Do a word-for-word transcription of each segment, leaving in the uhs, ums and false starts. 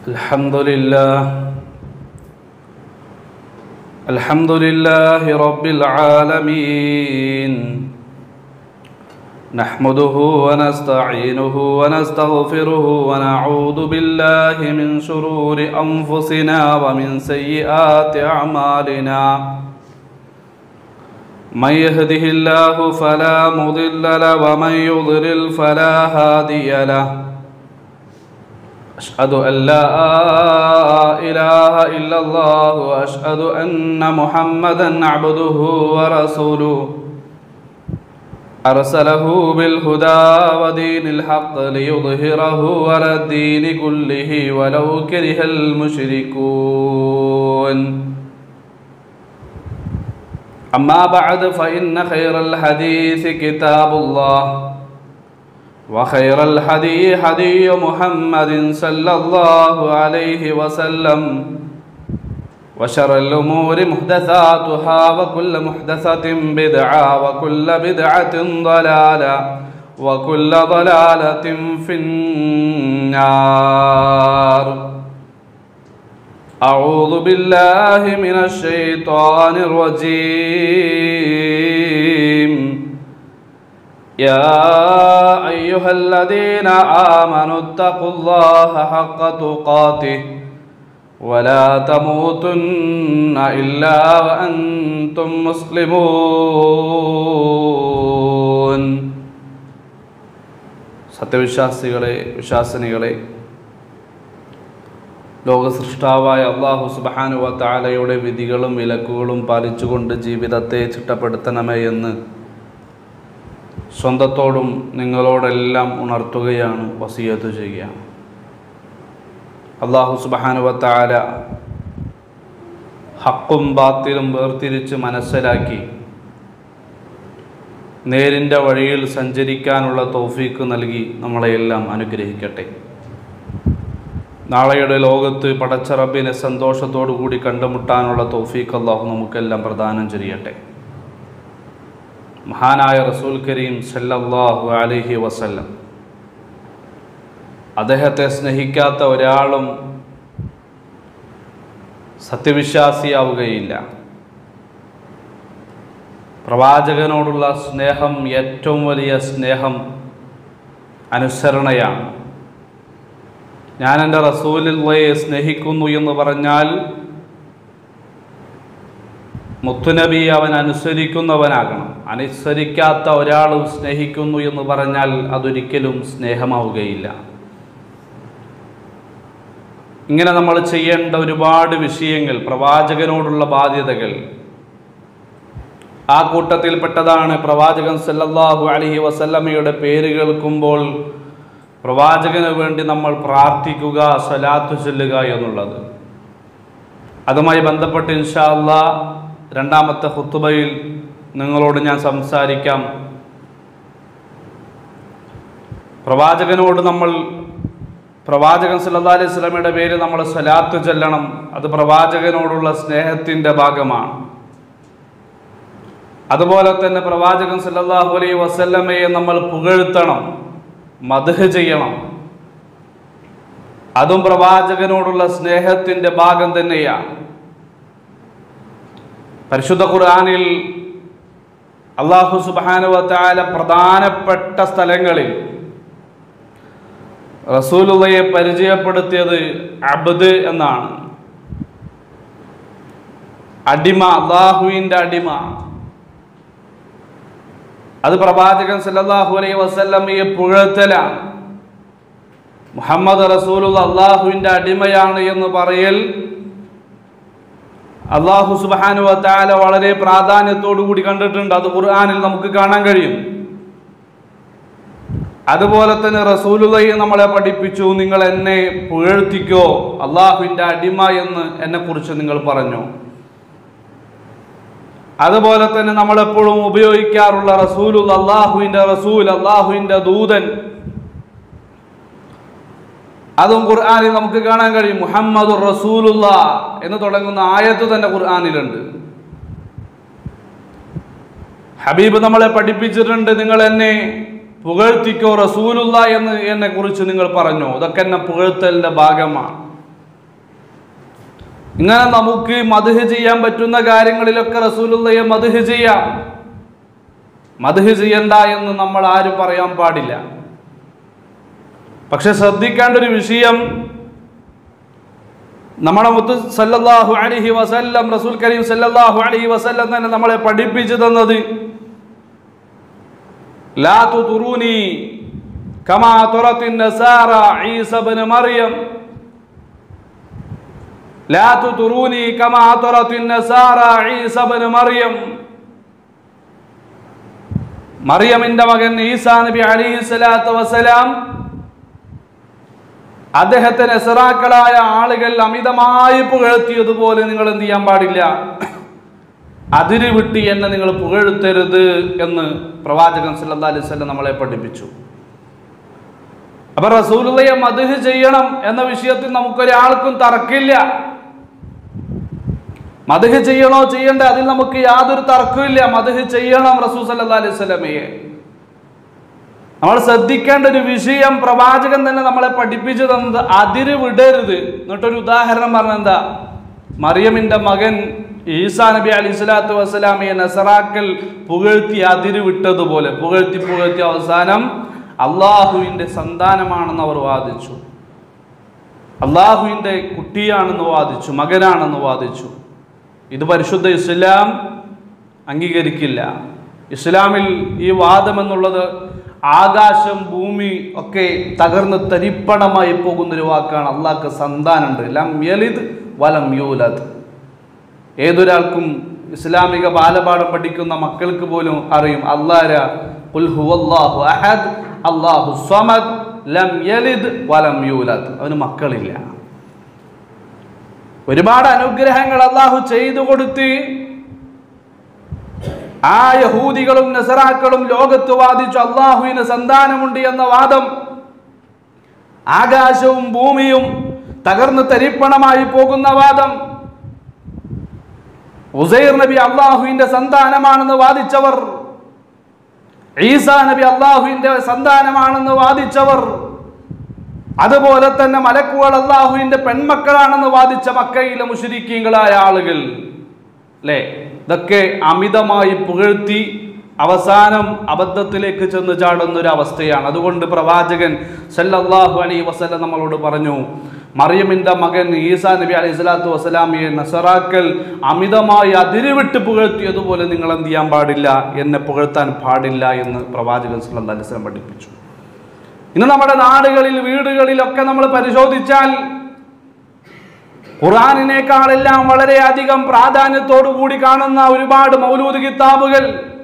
الحمد لله الحمد لله رب العالمين نحمده ونستعينه ونستغفره ونعوذ بالله من شرور أنفسنا ومن سيئات أعمالنا من يهده الله فلا مضل له ومن يضلل فلا هادي له أشهد أن لا إله إلا الله وأشهد أن محمدًا عبده ورسوله أرسله بالهدى ودين الحق ليظهره على الدين كله ولو كره المشركون أما بعد فإن خير الحديث كتاب الله وخير الحدي حدي محمد صلى الله عليه وسلم وشر الأمور محدثاتها وكل محدثة بدعة وكل بدعة ضلالة وكل ضلالة في النار أعوذ بالله من الشيطان الرجيم يا أيها الذين آمنوا اتقوا الله حق تقاته ولا تموتن إلا وأنتم مسلمون സത്യവിശ്വാസികളെ വിശ്വാസിനികളെ ലോകസൃഷ്ടാവായ അല്ലാഹു സുബ്ഹാനഹു വ തആലയുടെ വിധികളും വിലക്കുകളും പാലിച്ചുകൊണ്ട് ജീവിതത്തെ ചിട്ടപ്പെടുത്തണമേ എന്ന് സ്വന്തത്തോടും നിങ്ങളോടെല്ലാം ഉണർത്തുകയാണ്, വസിയത്ത് ചെയ്യുകയാണ്. അല്ലാഹു സുബ്ഹാനഹു വ തആല ഹക്കും ബാത്തിലും വേർതിരിച്ച് മനസ്സിലാക്കി നേരിൻ്റെ വഴിയിൽ സഞ്ചരിക്കാനുള്ള തൗഫീക്ക് നൽകി നമ്മളെയെല്ലാം അനുഗ്രഹിക്കട്ടെ. നാളെയുടെ ലോകത്ത് പടച്ച റബ്ബിനെ സന്തോഷത്തോടു കൂടി കണ്ടുമുട്ടാനുള്ള തൗഫീക്ക് അല്ലാഹു നമുക്കെല്ലാം പ്രദാനം ചെയ്യട്ടെ. മഹാനായ റസൂൽ കരീം സല്ലല്ലാഹു അലൈഹി വസല്ലം അദ്ദേഹത്തെ സ്നേഹിക്കാത്ത ഒരാളും സത്യവിശ്വാസിയാവുകയില്ല. പ്രവാചകനോടുള്ള സ്നേഹം ഏറ്റവും വലിയ സ്നേഹം അനുസരണയാണ്. ഞാൻ എൻ്റെ റസൂലുള്ളയെ സ്നേഹിക്കുന്നു എന്ന് പറഞ്ഞാൽ മുത്തുനബി അവൻ അനുസരിക്കുന്നവനാകണം. അനുസരിക്കാത്ത ഒരാളും സ്നേഹിക്കുന്നു എന്ന് പറഞ്ഞാൽ അതൊരിക്കലും സ്നേഹമാവുകയില്ല. ഇങ്ങനെ നമ്മൾ ചെയ്യേണ്ട ഒരുപാട് വിഷയങ്ങൾ, പ്രവാചകനോടുള്ള ബാധ്യതകൾ, ആ കൂട്ടത്തിൽപ്പെട്ടതാണ് പ്രവാചകൻ സല്ലല്ലാഹു അലൈഹി വസല്ലമയുടെ പേര് കേൾക്കുമ്പോൾ പ്രവാചകന് വേണ്ടി നമ്മൾ പ്രാർത്ഥിക്കുക, സ്വലാത്ത് ചൊല്ലുക എന്നുള്ളത്. അതുമായി ബന്ധപ്പെട്ട് ഇൻഷാ അല്ലാഹ് രണ്ടാമത്തെ ഖുതുബയിൽ നിങ്ങളോട് ഞാൻ സംസാരിക്കാം. പ്രവാചകനോട് നമ്മൾ, പ്രവാചകൻ സല്ലല്ലാഹു അലൈഹി വസല്ലമയുടെ പേര് നമ്മൾ സ്വലാത്ത് ചൊല്ലണം. അത് പ്രവാചകനോടുള്ള സ്നേഹത്തിൻ്റെ ഭാഗമാണ്. അതുപോലെ തന്നെ പ്രവാചകൻ സല്ലല്ലാഹു അലൈഹി വസല്ലമയെ നമ്മൾ പുകഴ്ത്തണം, മദ്ഹ് ചെയ്യണം. അതും പ്രവാചകനോടുള്ള സ്നേഹത്തിൻ്റെ ഭാഗം തന്നെയാണ്. പരിശുദ്ധ ഖുർആനിൽ അല്ലാഹു സുബ്ഹാനഹു വ തആല പ്രധാനപ്പെട്ട സ്ഥലങ്ങളിൽ റസൂലുള്ളയെ പരിചയപ്പെടുത്തിയത് അബ്ദ് എന്നാണ്. അടിമ, അല്ലാഹുവിൻ്റെ അടിമ. അത് പ്രവാചകൻ സല്ലല്ലാഹു അലൈഹി വസല്ലമയെ പുകഴ്ത്തലാണ്. മുഹമ്മദ് റസൂലുള്ള അല്ലാഹുവിൻ്റെ അടിമയാണ് എന്ന് പറയൽ അല്ലാഹു സുബ്ഹാനഹു വ തആല വളരെ പ്രാധാന്യത്തോടു കൂടി കണ്ടിട്ടുണ്ട്. അത് ഖുർആനിൽ നമുക്ക് കാണാൻ കഴിയും. അതുപോലെ തന്നെ റസൂലുള്ളയെ നമ്മളെ പഠിപ്പിച്ചു, നിങ്ങൾ എന്നെ പുകഴ്ത്തിക്കോ, അല്ലാഹുവിൻ്റെ അടിമ എന്ന് എന്നെക്കുറിച്ച് നിങ്ങൾ പറഞ്ഞു. അതുപോലെ തന്നെ നമ്മളെപ്പോഴും ഉപയോഗിക്കാറുള്ള റസൂലുള്ള, അല്ലാഹുവിൻ്റെ റസൂൽ, അല്ലാഹുവിൻ്റെ ദൂതൻ, അതും ഖുർആനിൽ നമുക്ക് കാണാൻ കഴിയും. മുഹമ്മദുർ റസൂലുള്ളാഹ് എന്ന് തുടങ്ങുന്ന ആയത്ത് തന്നെ ഖുർആനിലുണ്ട്. ഹബീബ് നമ്മളെ പഠിപ്പിച്ചിട്ടുണ്ട്, നിങ്ങൾ എന്നെ പുകഴ്ത്തിക്കോ റസൂലുള്ള എന്ന് എന്നെ കുറിച്ച് നിങ്ങൾ പറഞ്ഞു. ഇതൊക്കെ എന്നെ പുകഴ്ത്തലിൻ്റെ ഭാഗമാണ്. ഇങ്ങനെ നമുക്ക് മദ്ഹ് ചെയ്യാൻ പറ്റുന്ന കാര്യങ്ങളിലൊക്കെ റസൂലുള്ളാഹിയെ മദ്ഹ് ചെയ്യാം. മദ്ഹ് ചെയ്യണ്ട എന്ന് നമ്മൾ ആരും പറയാൻ പാടില്ല. പക്ഷെ ശ്രദ്ധിക്കേണ്ട ഒരു വിഷയം, നമ്മുടെ മുത്ത് സല്ലല്ലാഹു അലൈഹി വസല്ലം, റസൂൽ കരീം സല്ലല്ലാഹു അലൈഹി വസല്ലം തന്നെ നമ്മളെ പഠിപ്പിച്ചു തന്നത്, ലാ തുതുറൂനി കമാ തുറത്തിൻ നസാറ ഈസ ഇബ്നു മറിയം, ലാ തുതുറൂനി കമാ തുറത്തിൻ നസാറ ഈസ ഇബ്നു മറിയം. മറിയമിന്റെ മകൻ ഈസാ നബി അലൈഹി സ്വലാത്തു വസ്സലാം, അദ്ദേഹത്തെ നസറാക്കളായ ആളുകൾ അമിതമായി പുകഴ്ത്തിയതുപോലെ നിങ്ങൾ എന്ത് ചെയ്യാൻ പാടില്ല, അതിര് വിട്ട് എന്നെ നിങ്ങൾ പുകഴ്ത്തരുത് എന്ന് പ്രവാചകൻ സല്ലല്ലാഹു അലൈഹി വസല്ലം നമ്മളെ പഠിപ്പിച്ചു. അപ്പൊ റസൂലുള്ളാഹിയെ മദ്ഹ് ചെയ്യണം എന്ന വിഷയത്തിൽ നമുക്കൊരാൾക്കും തർക്കില്ല. മദ്ഹ് ചെയ്യണോ ചെയ്യണ്ടേ, അതിൽ നമുക്ക് യാതൊരു തർക്കമില്ല. മദ്ഹ് ചെയ്യണം റസൂൽ സല്ലല്ലാഹു അലൈഹി വസല്ലമയെ. നമ്മൾ ശ്രദ്ധിക്കേണ്ട ഒരു വിഷയം, പ്രവാചകൻ തന്നെ നമ്മളെ പഠിപ്പിച്ചു തന്നത് അതിര് വിടരുത്. എന്നിട്ടൊരു ഉദാഹരണം പറഞ്ഞെന്താ, മറിയമിന്റെ മകൻ ഈസാ നബി അലൈഹി സ്വലാത്തു വസ്സലാമയെ നസറാക്കൽ പുകഴ്ത്തി അതിര് വിട്ടതുപോലെ പുകഴ്ത്തി പുകഴ്ത്തി അവസാനം അള്ളാഹുവിന്റെ സന്താനമാണെന്ന് അവർ വാദിച്ചു, അള്ളാഹുവിന്റെ കുട്ടിയാണെന്ന് വാദിച്ചു, മകനാണെന്ന് വാദിച്ചു. ഇത് പരിശുദ്ധ ഇസ്ലാം അംഗീകരിക്കില്ല. ഇസ്ലാമിൽ ഈ വാദം എന്നുള്ളത് ആകാശം ഭൂമി ഒക്കെ തകർന്ന് തരിപ്പണമായി പോകുന്നൊരു വാക്കാണ്. അള്ളാഹ്ക്ക് സന്താനുണ്ട്, ലം യലിദ് വലം യൂലദ്. ഏതൊരാൾക്കും ഇസ്ലാമിക ബാലപാഠം പഠിക്കുന്ന മക്കൾക്ക് പോലും അറിയും അല്ലാഹ് ഖുൽ ഹുവല്ലാഹു അഹദ് അല്ലാഹു സ്വമദ് ലം യലിദ് വലം യൂലദ്. അവന് മക്കളില്ല. ഒരുപാട് അനുഗ്രഹങ്ങൾ അള്ളാഹു ചെയ്തു കൊടുത്ത് ആ യഹൂദികളും നസറാക്കളും ലോകത്ത് വാദിച്ചു അള്ളാഹുവിന് സന്താനമുണ്ട് എന്ന വാദം. ആകാശവും ഭൂമിയും തകർന്ന് തരിപ്പണമായി പോകുന്ന വാദം. ഉസൈർ നബി അള്ളാഹുവിന്റെ സന്താനമാണെന്ന് വാദിച്ചവർ, ഈസാ നബി അള്ളാഹുവിന്റെ സന്താനമാണെന്ന് വാദിച്ചവർ, അതുപോലെ തന്നെ മലക്കുകൾ അള്ളാഹുവിന്റെ പെൺമക്കളാണെന്ന് വാദിച്ച മക്കയിലെ മുശ്രിക്കീങ്ങളായ ആളുകൾ അല്ലേ, ഇതൊക്കെ അമിതമായി പുകഴ്ത്തി അവസാനം അബദ്ധത്തിലേക്ക് ചെന്ന് ചാടുന്ന ഒരു അവസ്ഥയാണ്. അതുകൊണ്ട് പ്രവാചകൻ സല്ലല്ലാഹു അലൈഹി വസല്ലം നമ്മളോട് പറഞ്ഞു, മറിയമിന്റെ മകൻ ഈസാ നബി അലൈഹി സ്വലാത്തു വസ്സലാമിയെ നസറാക്കൽ അമിതമായി അതിരുവിട്ട് പുകഴ്ത്തിയതുപോലെ നിങ്ങൾ എന്ത് ചെയ്യാൻ പാടില്ല, എന്നെ പുകഴ്ത്താൻ പാടില്ല എന്ന് പ്രവാചകൻ സല്ലല്ലാഹു അലൈഹി വസല്ലം പഠിപ്പിച്ചു. ഇന്ന് നമ്മുടെ നാടുകളിൽ വീടുകളിലൊക്കെ നമ്മൾ പരിശോധിച്ചാൽ ഖുർആനിനേക്കാളെല്ലാം വളരെയധികം പ്രാധാന്യത്തോടു കൂടി കാണുന്ന ഒരുപാട് മൗലൂദ് കിതാബുകൾ,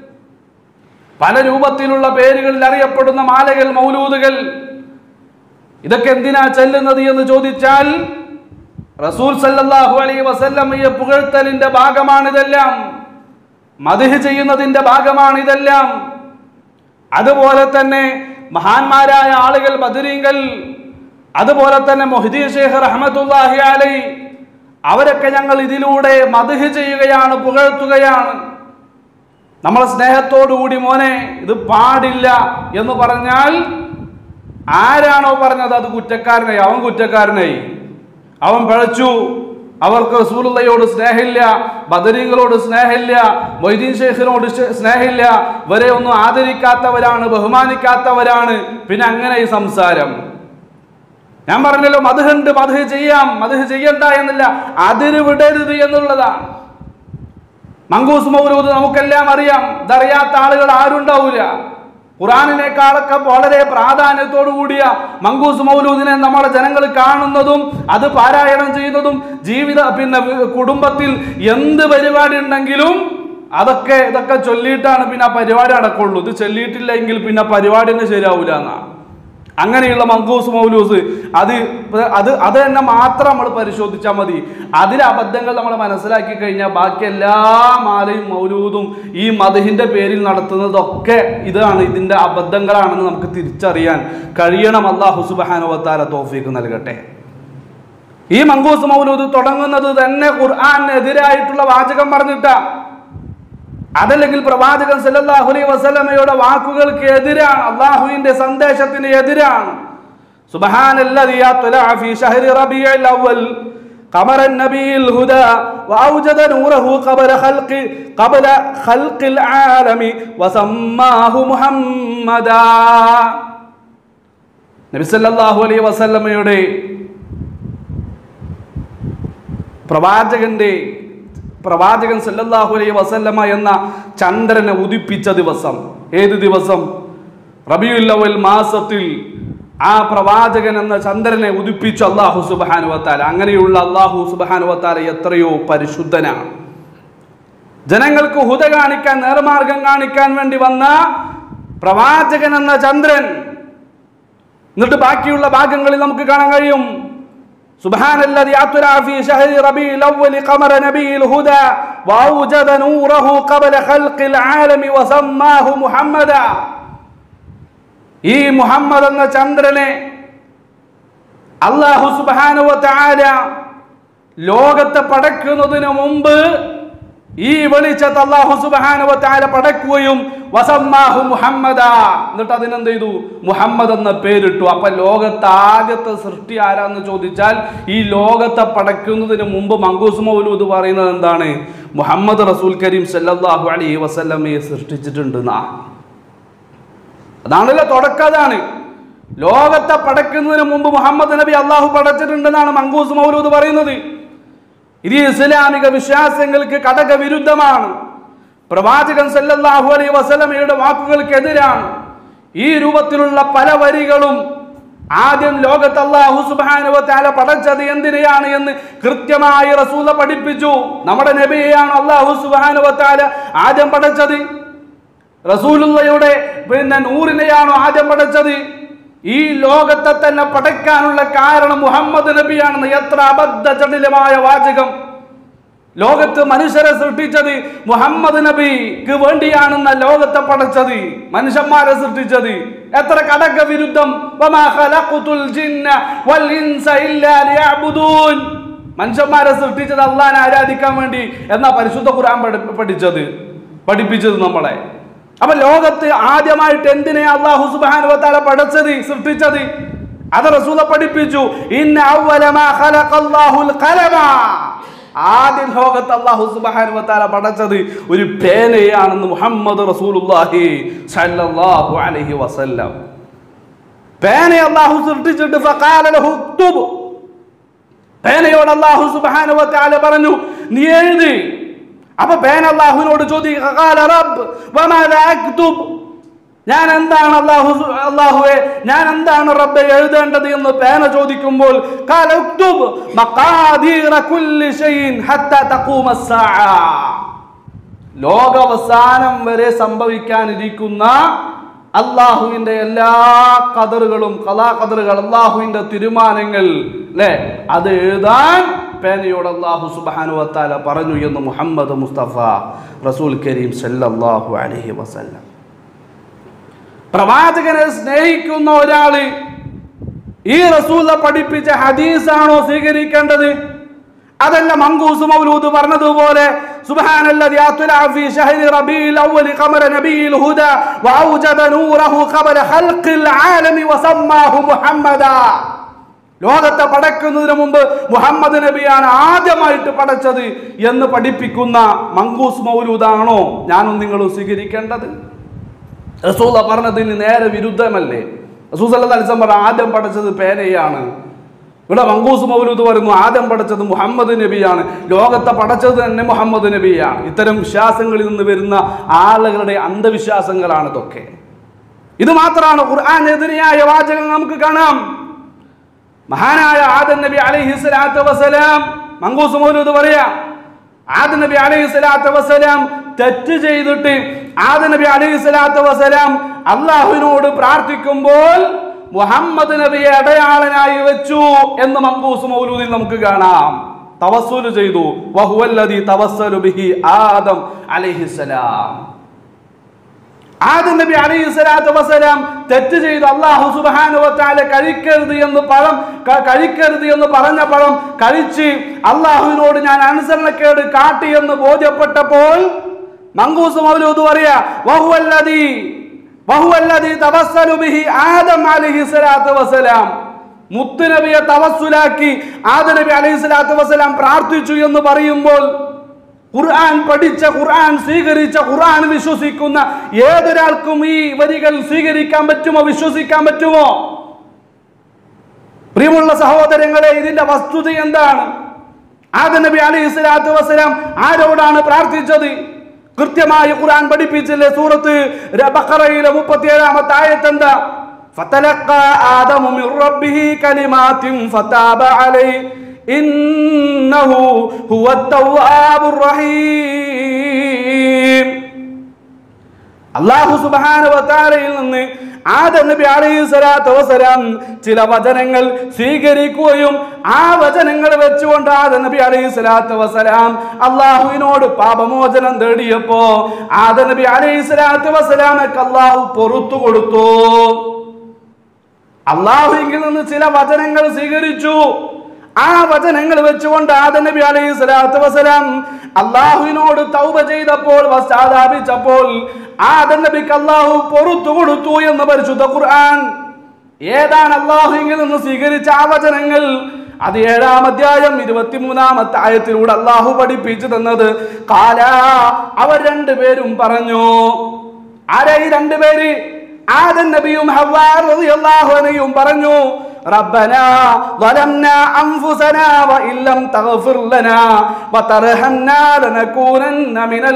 പല രൂപത്തിലുള്ള പേരുകളിൽ അറിയപ്പെടുന്ന മാലകൾ, മൗലൂദുകൾ, ഇതൊക്കെ എന്തിനാ ചെല്ലുന്നത് എന്ന് ചോദിച്ചാൽ റസൂൽ സല്ലല്ലാഹു അലൈഹി വസല്ലമയെ പുകഴ്ത്തലിന്റെ ഭാഗമാണിതെല്ലാം, മദ്ഹ് ചെയ്യുന്നതിന്റെ ഭാഗമാണിതെല്ലാം. അതുപോലെ തന്നെ മഹാന്മാരായ ആളുകൾ, ബദരീങ്ങൾ, അതുപോലെ തന്നെ മുഹ്യിദ്ദീൻ ശൈഖ് റഹ്മത്തുള്ളാഹി അലൈഹി, അവരൊക്കെ ഞങ്ങൾ ഇതിലൂടെ മദ്ഹ് ചെയ്യുകയാണ്, പുകഴ്ത്തുകയാണ്. നമ്മളെ സ്നേഹത്തോടുകൂടി മോനെ ഇത് പാടില്ല എന്ന് പറഞ്ഞാൽ ആരാണോ പറഞ്ഞത് അത് കുറ്റക്കാരനായി, അവൻ കുറ്റക്കാരനായി, അവൻ പിഴച്ചു. അവർക്ക് റസൂലുള്ളാഹിയോട് സ്നേഹമില്ല, ബദരീങ്ങളോട് സ്നേഹമില്ല, മൊയ്തീൻ ശൈഖിനോട് സ്നേഹമില്ല, ഇവരെ ഒന്നും ആദരിക്കാത്തവരാണ്, ബഹുമാനിക്കാത്തവരാണ്. പിന്നെ അങ്ങനെ ഈ സംസാരം. ഞാൻ പറഞ്ഞല്ലോ, മദ്ഹ് ഉണ്ട്, മദ്ഹ് ചെയ്യാം, മദ്ഹ് ചെയ്യണ്ട എന്നില്ല, അതിര് വിടരുത് എന്നുള്ളതാണ്. മങ്കൂസ് മൗലൂദ് നമുക്കെല്ലാം അറിയാം, ഇതറിയാത്ത ആളുകൾ ആരുണ്ടാവൂല. ഖുർആനിനേക്കാളൊക്കെ വളരെ പ്രാധാന്യത്തോടു കൂടിയ മങ്കൂസ് മൗലൂദിനെ നമ്മുടെ ജനങ്ങൾ കാണുന്നതും അത് പാരായണം ചെയ്യുന്നതും, ജീവിത പിന്നെ കുടുംബത്തിൽ എന്ത് പരിപാടി ഉണ്ടെങ്കിലും അതൊക്കെ ഇതൊക്കെ ചൊല്ലിയിട്ടാണ് പിന്നെ ആ പരിപാടി നടക്കുള്ളൂ. ഇത് ചൊല്ലിയിട്ടില്ലെങ്കിൽ പിന്നെ പരിപാടി തന്നെ ശരിയാവൂല എന്നാ. അങ്ങനെയുള്ള മങ്കൂസ് മൗലൂസ് അത് അത് അത് തന്നെ മാത്രം നമ്മൾ പരിശോധിച്ചാൽ മതി. അതിലെ അബദ്ധങ്ങൾ നമ്മൾ മനസ്സിലാക്കി കഴിഞ്ഞാൽ ബാക്കി എല്ലാ മാലയും മൗലൂദും ഈ മദ്ഹിന്റെ പേരിൽ നടത്തുന്നതൊക്കെ ഇതാണ്, ഇതിന്റെ അബദ്ധങ്ങളാണെന്ന് നമുക്ക് തിരിച്ചറിയാൻ കഴിയണം. അല്ലാഹു സുബ്ഹാനഹു വ തആല തൗഫീഖ് നൽകട്ടെ. ഈ മങ്കൂസ് മൗലൂദ് തുടങ്ങുന്നത് തന്നെ ഖുർആനെതിരായിട്ടുള്ള വാചകം പറഞ്ഞിട്ടാ, അതല്ലെങ്കിൽ പ്രവാചകൻ സല്ലല്ലാഹു അലൈഹി വസല്ലമയുടെ വാക്കുകൾക്ക് എതിരാണ്, അള്ളാഹുവിന്റെ സന്ദേശത്തിന് എതിരാണ്. സുബ്ഹാനല്ലദി അത്ലഅ ഫീ ശഹ്രി റബീഉൽ അവ്വൽ قمر النبي الهدى وأوجد نوره قبل خلق قبل خلق العالم وسماه محمدا. നബി സല്ലല്ലാഹു അലൈഹി വസല്ലമയുടെ പ്രവാചകന്റെ പ്രവാചകൻ സല്ലല്ലാഹു അലൈഹി വസല്ലമ എന്ന ചന്ദ്രനെ ഉദിപ്പിച്ച ദിവസം, ഏത് ദിവസം? റബീഉൽ അവ്വൽ മാസത്തിൽ ആ പ്രവാചകൻ എന്ന ചന്ദ്രനെ ഉദിപ്പിച്ച അല്ലാഹു സുബ്ഹാനഹു വ തആല. അങ്ങനെയുള്ള അല്ലാഹു സുബ്ഹാനഹു വ തആല എത്രയോ പരിശുദ്ധനാണ്. ജനങ്ങൾക്ക് ഹുദ കാണിക്കാൻ, നേർമാർഗം കാണിക്കാൻ വേണ്ടി വന്ന പ്രവാചകൻ എന്ന ചന്ദ്രൻ. എന്നിട്ട് ബാക്കിയുള്ള ഭാഗങ്ങളിൽ നമുക്ക് കാണാൻ കഴിയും, സുബ്ഹാനല്ലദി അത്ലാ ഫീ ശഹരി റബീഉൽ അവ്വൽ ഖമറ നബിയിൽ ഹുദാ വഔജദ നൂറഹു ഖബല ഖൽഖിൽ ആലമി വസമ്മാഹു മുഹമ്മദ. ഈ മുഹമ്മദ് എന്ന ചന്ദ്രനെ അല്ലാഹു സുബ്ഹാനഹു വ തആല ലോകത്തെ പടക്കുന്നതിന് മുമ്പ് ഈ വെളിച്ചത്തെ അല്ലാഹു സുബ്ഹാനഹു വ തആല പടക്കുകയും വസമ്മാഹു മുഹമ്മദ, എന്നിട്ട് അതിനെന്ത് ചെയ്തു? മുഹമ്മദ് എന്ന പേരിട്ടു. അപ്പൊ ലോകത്തെ ആദ്യത്തെ സൃഷ്ടി ആരാന്ന് ചോദിച്ചാൽ ഈ ലോകത്തെ പടക്കുന്നതിന് മുമ്പ് മങ്കൂസ് മൗലൂദ് പറയുന്നത് എന്താണ്? മുഹമ്മദ് റസൂൽ കരീം സല്ലല്ലാഹു അലൈഹി വസല്ലമയെ സൃഷ്ടിച്ചിട്ടുണ്ട്. അതാണല്ലോ തുടക്കം. അതാണ് ലോകത്തെ പടക്കുന്നതിന് മുമ്പ് മുഹമ്മദ് നബി അള്ളാഹു പടച്ചിട്ടുണ്ടെന്നാണ് മങ്കൂസ് മൗലൂദ് പറയുന്നത്. ഇത് ഇസ്ലാമിക വിശ്വാസങ്ങൾക്ക് കടകവിരുദ്ധമാണ്. പ്രവാചകൻ സല്ലല്ലാഹു അലൈഹി വസല്ലമയുടെ വാക്കുകൾക്കെതിരാണ്. ഈ രൂപത്തിലുള്ള പല വരികളും ആദ്യം ലോകത്ത് അല്ലാഹു സുബ്ഹാനഹു വ തആല പടച്ചത് എന്തിനെയാണ് എന്ന് കൃത്യമായി റസൂല പഠിപ്പിച്ചു. നമ്മുടെ നബിയെയാണ് അല്ലാഹു സുബ്ഹാനഹു വ തആല ആദ്യം പടച്ചത്. റസൂലുള്ളയുടെ പിന്നെ നൂറിനെയാണോ ആദ്യം പടച്ചത്? ഈ ലോകത്തെ തന്നെ പടയ്ക്കാനുള്ള കാരണം മുഹമ്മദ് നബിയാണെന്ന് എത്ര അബദ്ധ ജടിലമായ വാചകം! ലോകത്ത് മനുഷ്യരെ സൃഷ്ടിച്ചത് മുഹമ്മദ് നബിക്ക് വേണ്ടിയാണെന്ന ലോകത്തെ പടച്ചത്, മനുഷ്യന്മാരെ സൃഷ്ടിച്ചത്. എത്ര കടക വിരുദ്ധം! വമാ ഖലഖതുൽ ജിന്ന വൽ ഇൻസ ഇല്ലാ ലിയഅ്ബുദൂൻ. മനുഷ്യന്മാരെ സൃഷ്ടിച്ചത് അല്ലാഹുവിനെ ആരാധിക്കാൻ വേണ്ടി എന്നാ പരിശുദ്ധ ഖുർആൻ പഠിച്ചത് പഠിപ്പിച്ചത് നമ്മളെ. അപ്പൊ ലോകത്ത് ആദ്യമായിട്ട് എന്തിനെ അല്ലാഹു സുബ്ഹാനഹു വ തആല പടച്ചത്, സൃഷ്ടിച്ചത്? അത് റസൂല പഠിപ്പിച്ചു. ഇന്ന അവ്വല മാ ഖലഖല്ലാഹുൽ ഖലമ. ആദ്യം ലോകത്ത് അല്ലാഹു സുബ്ഹാനഹു വ തആല പടച്ചത് ഒരു പേനയാണെന്ന് മുഹമ്മദ് റസൂലുള്ളാഹി സ്വല്ലല്ലാഹു അലൈഹി വസല്ലം. പേന അല്ലാഹു സൃഷ്ടിച്ചിട്ട് ഫഖാല ലഹു ഉക്തുബ്. പേനയോട് അല്ലാഹു സുബ്ഹാനഹു വ തആല പറഞ്ഞു, നീ എഴുതി. അപ്പൊ പേന അല്ലാഹുവിനോട് ചോദിക്കുക, ഖാല റബ്ബ് വമാദാ അക്തുബ്. ഞാൻ എന്താണ് അല്ലാഹു അല്ലാഹുവേ ഞാൻ എന്താണ് റബ്ബേ എഴുതേണ്ടത് എന്ന് പേന ചോദിക്കുമ്പോൾ ഖാല ഉക്തുബ് മഖാദീറ കുല്ലി ഷൈഇൻ ഹത്താ തഖൂമ അസ്സാഅ. ലോകാവസാനം വരെ സംഭവിക്കാനിരിക്കുന്ന അല്ലാഹുവിന്റെ എല്ലാ ഖദറുകളും ഖലാ ഖദറുകൾ, അല്ലാഹുവിന്റെ തീരുമാനങ്ങൾ അല്ലേ, അത് എഴുതാൻ പേനയോട് അല്ലാഹു സുബ്ഹാനഹു വ തആല പറഞ്ഞു എന്ന് മുഹമ്മദ് മുസ്തഫ റസൂൽ കരീം സല്ലല്ലാഹു അലൈഹി വസല്ലം. പ്രവാചകനെ സ്നേഹിക്കുന്ന ഒരാള് ഈ റസൂല പഠിപ്പിച്ച ഹദീസാണോ സ്വീകരിക്കേണ്ടത്? അതല്ല മങ്കൂസ് മൗലൂദ് പറഞ്ഞതുപോലെ സുബ്ഹാനല്ലദി അത്ലാ ഫീ ശഹരി റബീഉൽ അവ്വൽ ഖമറ നബിയിൽ ഹുദാ വഔജദ നൂറഹു ഖബല ഖൽഖിൽ ആലമി വസമ്മാഹു മുഹമ്മദ. ലോകത്തെ പടക്കുന്നതിന് മുമ്പ് മുഹമ്മദ് നബിയാണ് ആദ്യമായിട്ട് പടച്ചത് എന്ന് പഠിപ്പിക്കുന്ന മങ്കൂസ് മൗലൂദാണോ ഞാനും നിങ്ങളും സ്വീകരിക്കേണ്ടത്? റസൂല പറഞ്ഞതിന് നേരെ വിരുദ്ധമല്ലേ? റസൂൽ സല്ലല്ലാഹു അലൈഹി വസല്ലം പറഞ്ഞു ആദ്യം പടച്ചത് പേനയാണ്. ഇവിടെ മങ്കൂസ് മൗലൂദ് പറയുന്നു ആദ്യം പടച്ചത് മുഹമ്മദ് നബിയാണ്, ലോകത്തെ പടച്ചത് തന്നെ മുഹമ്മദ് നബിയാണ്. ഇത്തരം വിശ്വാസങ്ങളിൽ നിന്ന് വരുന്ന ആളുകളുടെ അന്ധവിശ്വാസങ്ങളാണ് ഇതൊക്കെ. ഇത് മാത്രമാണ് ഖുർആനെതിരായ വാചകം നമുക്ക് കാണാം. മഹാനായ ആദം നബി അലൈഹി സ്വലാത്തു വസ്സലാം, മങ്കൂസ് മൗലൂദ് പറയാ, ആദം നബി അലൈഹി സ്വലാത്തു വസ്സലാം തെറ്റ് ചെയ്തിട്ട് ആദം നബി അലൈഹി സ്വലാത്തു വസ്സലാം അല്ലാഹുവിനോട് പ്രാർത്ഥിക്കുമ്പോൾ മുഹമ്മദ് നബിയെ അടയാളനായി വെച്ചു എന്ന് മങ്കൂസ് മൗലൂദിൽ നമുക്ക് കാണാം. തവസ്സുൽ ചെയ്തു. വഹുവല്ലദി തവസ്സലു ബിഹി ആദം അലൈഹിസ്സലാം. ആദം നബി അലൈഹി സ്വലാത്തു വസ്സലാം തെറ്റ് ചെയ്തു. അല്ലാഹു സുബ്ഹാനഹു വ തആല കഴിക്കരുത് എന്ന് പഴം കഴിക്കരുത് എന്ന് പറഞ്ഞ പഴം കഴിച്ച് അല്ലാഹുവിനോട് ഞാൻ അനുസരണക്കേട് കാട്ടി എന്ന് ബോധ്യപ്പെട്ടപ്പോൾ മങ്കൂസ് മൗലൂദ് പറയാ വഹുവല്ലദി വഹുവല്ലദി തവസ്സലു ബിഹി ആദം അലൈഹി സ്വലാത്തു വസ്സലാം. മുത്തുനബിയെ തവസ്സുലാക്കി ആദം നബി അലൈഹി സ്വലാത്തു വസ്സലാം പ്രാർത്ഥിച്ചു എന്ന് പറയുമ്പോൾ ഖുർആൻ പഠിച്ച, ഖുർആൻ സ്വീകരിച്ച, ഖുർആൻ വിശ്വസിക്കുന്ന ഏതൊരാൾക്കും ഈ വരികൾ സ്വീകരിക്കാൻ പറ്റുമോ, വിശ്വസിക്കാൻ പറ്റുമോ? പ്രിയമുള്ള സഹോദരങ്ങളെ, ഇതിന്റെ വസ്തുത എന്താണ്? ആദം നബി അലൈഹി സ്വലാത്തു വസ്സലാം ആരോടാണ് പ്രാർത്ഥിച്ചത്? കൃത്യമായി ഖുർആൻ പഠിപ്പിച്ചില്ലേ? സൂറത്ത് ബഖറയിലെ മുപ്പത്തിയേഴാമത്തെ ആയത്ത് എന്താ? ഫതലഖാ ആദമു മിർ റബ്ബിഹി കലിമാത്തിൻ ഫതാബ അലൈഹി ഇന്നഹു ഹുവത് തവ്വാബുർ റഹീം. അല്ലാഹു സുബ്ഹാനഹു വ തആലയിൽ നിന്ന് ആദം നബി അലൈഹി സ്വലാത്തു വസ്സലാം ചില വചനങ്ങൾ സ്വീകരിക്കുകയും ആ വചനങ്ങൾ വെച്ചുകൊണ്ട് ആദം നബി അലൈഹി സ്വലാത്തു വസ്സലാം അള്ളാഹുവിനോട് പാപമോചനം തേടിയപ്പോ ആദം നബി അലൈഹി സ്വലാത്തു വസ്സലാമക്ക് അള്ളാഹു പൊറുത്തു കൊടുത്തു. അള്ളാഹുവിൽ നിന്ന് ചില വചനങ്ങൾ സ്വീകരിച്ചു. ആ വചനങ്ങൾ വെച്ചുകൊണ്ട് ആദം നബി അലൈഹി സ്വലാത്തു വസ്സലാം അള്ളാഹുവിനോട് തൗബ ചെയ്തപ്പോൾ, പശ്ചാത്താപിച്ചപ്പോൾ ആദം നബിക്ക് അള്ളാഹു പൊറുത്തു കൊടുത്തു എന്ന് പരിശുദ്ധ ഖുർആൻ. ഏതാണ് അള്ളാഹുവിൽ നിന്ന് സ്വീകരിച്ച ആ വചനങ്ങൾ? അത് ഏഴാം അധ്യായം ഇരുപത്തിമൂന്നാമത്തെ ആയത്തിലൂടെ അള്ളാഹു പഠിപ്പിച്ചു തന്നത്. കാല, അവർ രണ്ടുപേരും പറഞ്ഞു. ആരാ ഈ രണ്ടുപേര്? ആദം നബിയും ഹവ്വാ റളിയല്ലാഹു അൻഹയും പറഞ്ഞു, റബ്ബനാ ളലംനാ അൻഫുസനാ വഇല്ലം തഗ്ഫിർ ലനാ വതർഹംനാ ലനകൂനന്ന മിനൽ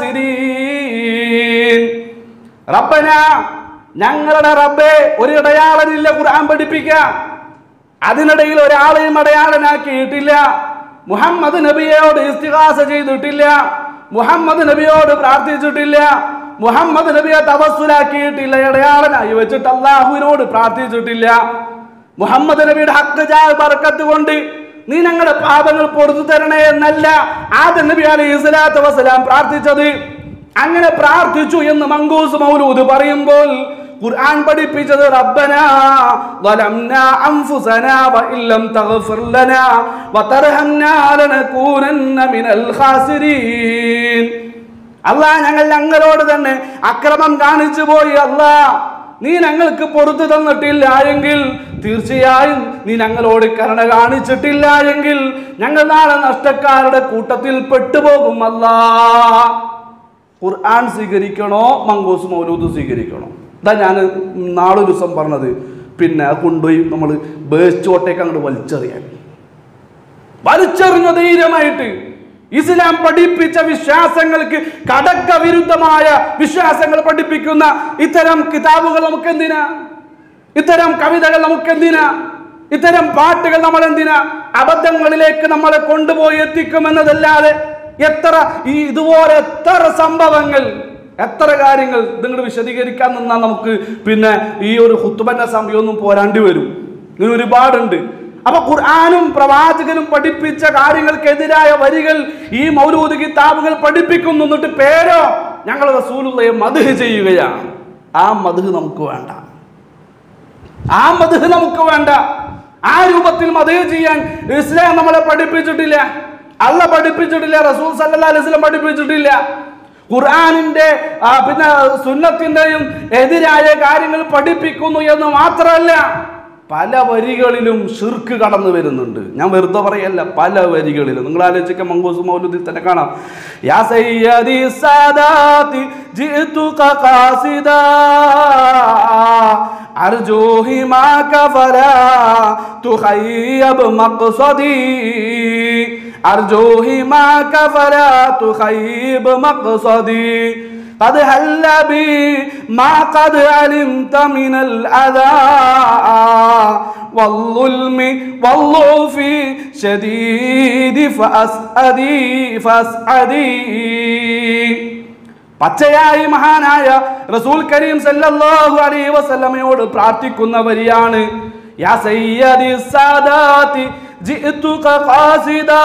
ഖാസിരീൻ. റബ്ബനാ, ഞങ്ങളുടെ റബ്ബേ. ഒരു ഇടയാളനില്ല ഖുർആൻ പഠിപ്പിക്കാൻ. അതിനിടയിൽ ഒരാളെയും അടയാളനാക്കിയിട്ടില്ല. മുഹമ്മദ് നബിയോട് ഇസ്തിഗാസ ചെയ്തിട്ടില്ല. മുഹമ്മദ് നബിയോട് പ്രാർത്ഥിച്ചിട്ടില്ല. മുഹമ്മദ് നബിയെ തവസ്സുലാക്കിയിട്ടില്ല. ഇടയാളനായി വെച്ചിട്ട് അള്ളാഹുവിനോട് പ്രാർത്ഥിച്ചിട്ടില്ല. മുഹമ്മദ് നബിയുടെ ഹക്ക് ജാഹ് ബർക്കത്ത് കൊണ്ട് നീ ഞങ്ങളുടെ പാപങ്ങൾ പൊറുത്തു തരണേ എന്നല്ല ആദം നബി അലൈഹി സ്വലാത്തു വസ്സലാം പ്രാർത്ഥിച്ചത്. അങ്ങനെ പ്രാർത്ഥിച്ചു എന്ന് മങ്കൂസ് മൗലൂദ് പറയുമ്പോൾ ഖുർആൻ പഠിപ്പിച്ചത് റബ്ബനാ ളലംനാ അൻഫുസനാ വഇല്ലം തഗ്ഫിർ ലനാ വതർഹംനാ ലനകൂനന്ന മിനൽ ഖാസിരീൻ. അല്ലാഹ്, ഞങ്ങൾ ഞങ്ങളോട് തന്നെ അക്രമം കാണിച്ചു പോയി. അല്ലാഹ്, നീ ഞങ്ങൾക്ക് പൊറുത്തു തന്നിട്ടില്ല എങ്കിൽ, തീർച്ചയായും നീ ഞങ്ങളോട് കരുണ കാണിച്ചിട്ടില്ല എങ്കിൽ ഞങ്ങൾ നാളെ നഷ്ടക്കാരുടെ കൂട്ടത്തിൽ പെട്ടുപോകും. അല്ലാഹ്, ഖുർആൻ സ്വീകരിക്കണോ മങ്കൂസ് മൗലൂദ് സ്വീകരിക്കണോ? ഇതാ ഞാൻ നാളെ ദിവസം പറഞ്ഞത്. പിന്നെ കൊണ്ടുപോയി നമ്മൾ ബേസ്റ്റോട്ടേക്ക് അങ്ങോട്ട് വലിച്ചെറിയാൻ വലിച്ചെറിഞ്ഞ ധൈര്യമായിട്ട് ഇസ്ലാം പഠിപ്പിച്ച വിശ്വാസങ്ങൾക്ക് കടക്ക വിരുദ്ധമായ വിശ്വാസങ്ങൾ പഠിപ്പിക്കുന്ന ഇത്തരം കിതാബുകൾ നമുക്ക് എന്തിനാ? ഇത്തരം കവിതകൾ നമുക്ക് എന്തിനാ? ഇത്തരം പാട്ടുകൾ നമ്മൾ എന്തിനാ? അബദ്ധങ്ങളിലേക്ക് നമ്മളെ കൊണ്ടുപോയി എത്തിക്കുമെന്നതല്ലാതെ എത്ര ഈ ഇതുപോലെ എത്ര സംഭവങ്ങൾ, എത്ര കാര്യങ്ങൾ നിങ്ങൾ വിശദീകരിക്കാൻ നിന്നാൽ നമുക്ക് പിന്നെ ഈ ഒരു ഖുത്ബന്റെ സമയമൊന്നും പോരാണ്ടി വരും. ഇങ്ങനെ ഒരുപാടുണ്ട്. അപ്പൊ ഖുർആനും പ്രവാചകനും പഠിപ്പിച്ച കാര്യങ്ങൾക്കെതിരായ വരികൾ ഈ മൗലൂദ് കിതാബുകൾ പഠിപ്പിക്കുന്നു. എന്നിട്ട് പേരോ ഞങ്ങൾ റസൂലുള്ളാഹിയെ മദ്ഹ് ചെയ്യുകയാണ്. ആ മദ്ഹ് നമുക്ക് വേണ്ട. ആ മദ്ഹ് നമുക്ക് വേണ്ട. ആ രൂപത്തിൽ മദ്ഹ് ചെയ്യാൻ ഇസ്ലാം നമ്മളെ പഠിപ്പിച്ചിട്ടില്ല. അല്ലാഹ് പഠിപ്പിച്ചിട്ടില്ല. റസൂൽ സല്ലല്ലാഹു അലൈഹി വസല്ലം പഠിപ്പിച്ചിട്ടില്ല. ഖുർആനിന്റെ പിന്നെ സുന്നത്തിന്റെയും എതിരായ കാര്യങ്ങൾ പഠിപ്പിക്കുന്നു എന്ന് മാത്രമല്ല, പല വരികളിലും ശിർക്ക് കടന്നു വരുന്നുണ്ട്. ഞാൻ വെറുതെ പറയല്ല, പല വരികളിലും. നിങ്ങൾ ആലോചിക്ക, മങ്കൂസ് മൗലൂദിൽ തന്നെ കാണാം. യാ സയ്യദി സാദാതി ജിഅതുക ഖാസിദാ അർജൂ ഹിമാക ഫലാ തുഖയ്യബ് മഖ്സദി അർജൂ ഹിമാക ഫലാ തുഖയ്യബ് മഖ്സദി قد هل بي ما قد علمت من الأذى والظلم والضعف شديد فأسعدي فأسعدي. പച്ചയായി മഹാനായ റസൂൽ കരീം സല്ലല്ലാഹു അലൈഹി വസല്ലമയോട് പ്രാർത്ഥിക്കുന്ന വരിയാണ്. യാ സയ്യദി സാദാതി ജിഅതുക ഖാസിദാ.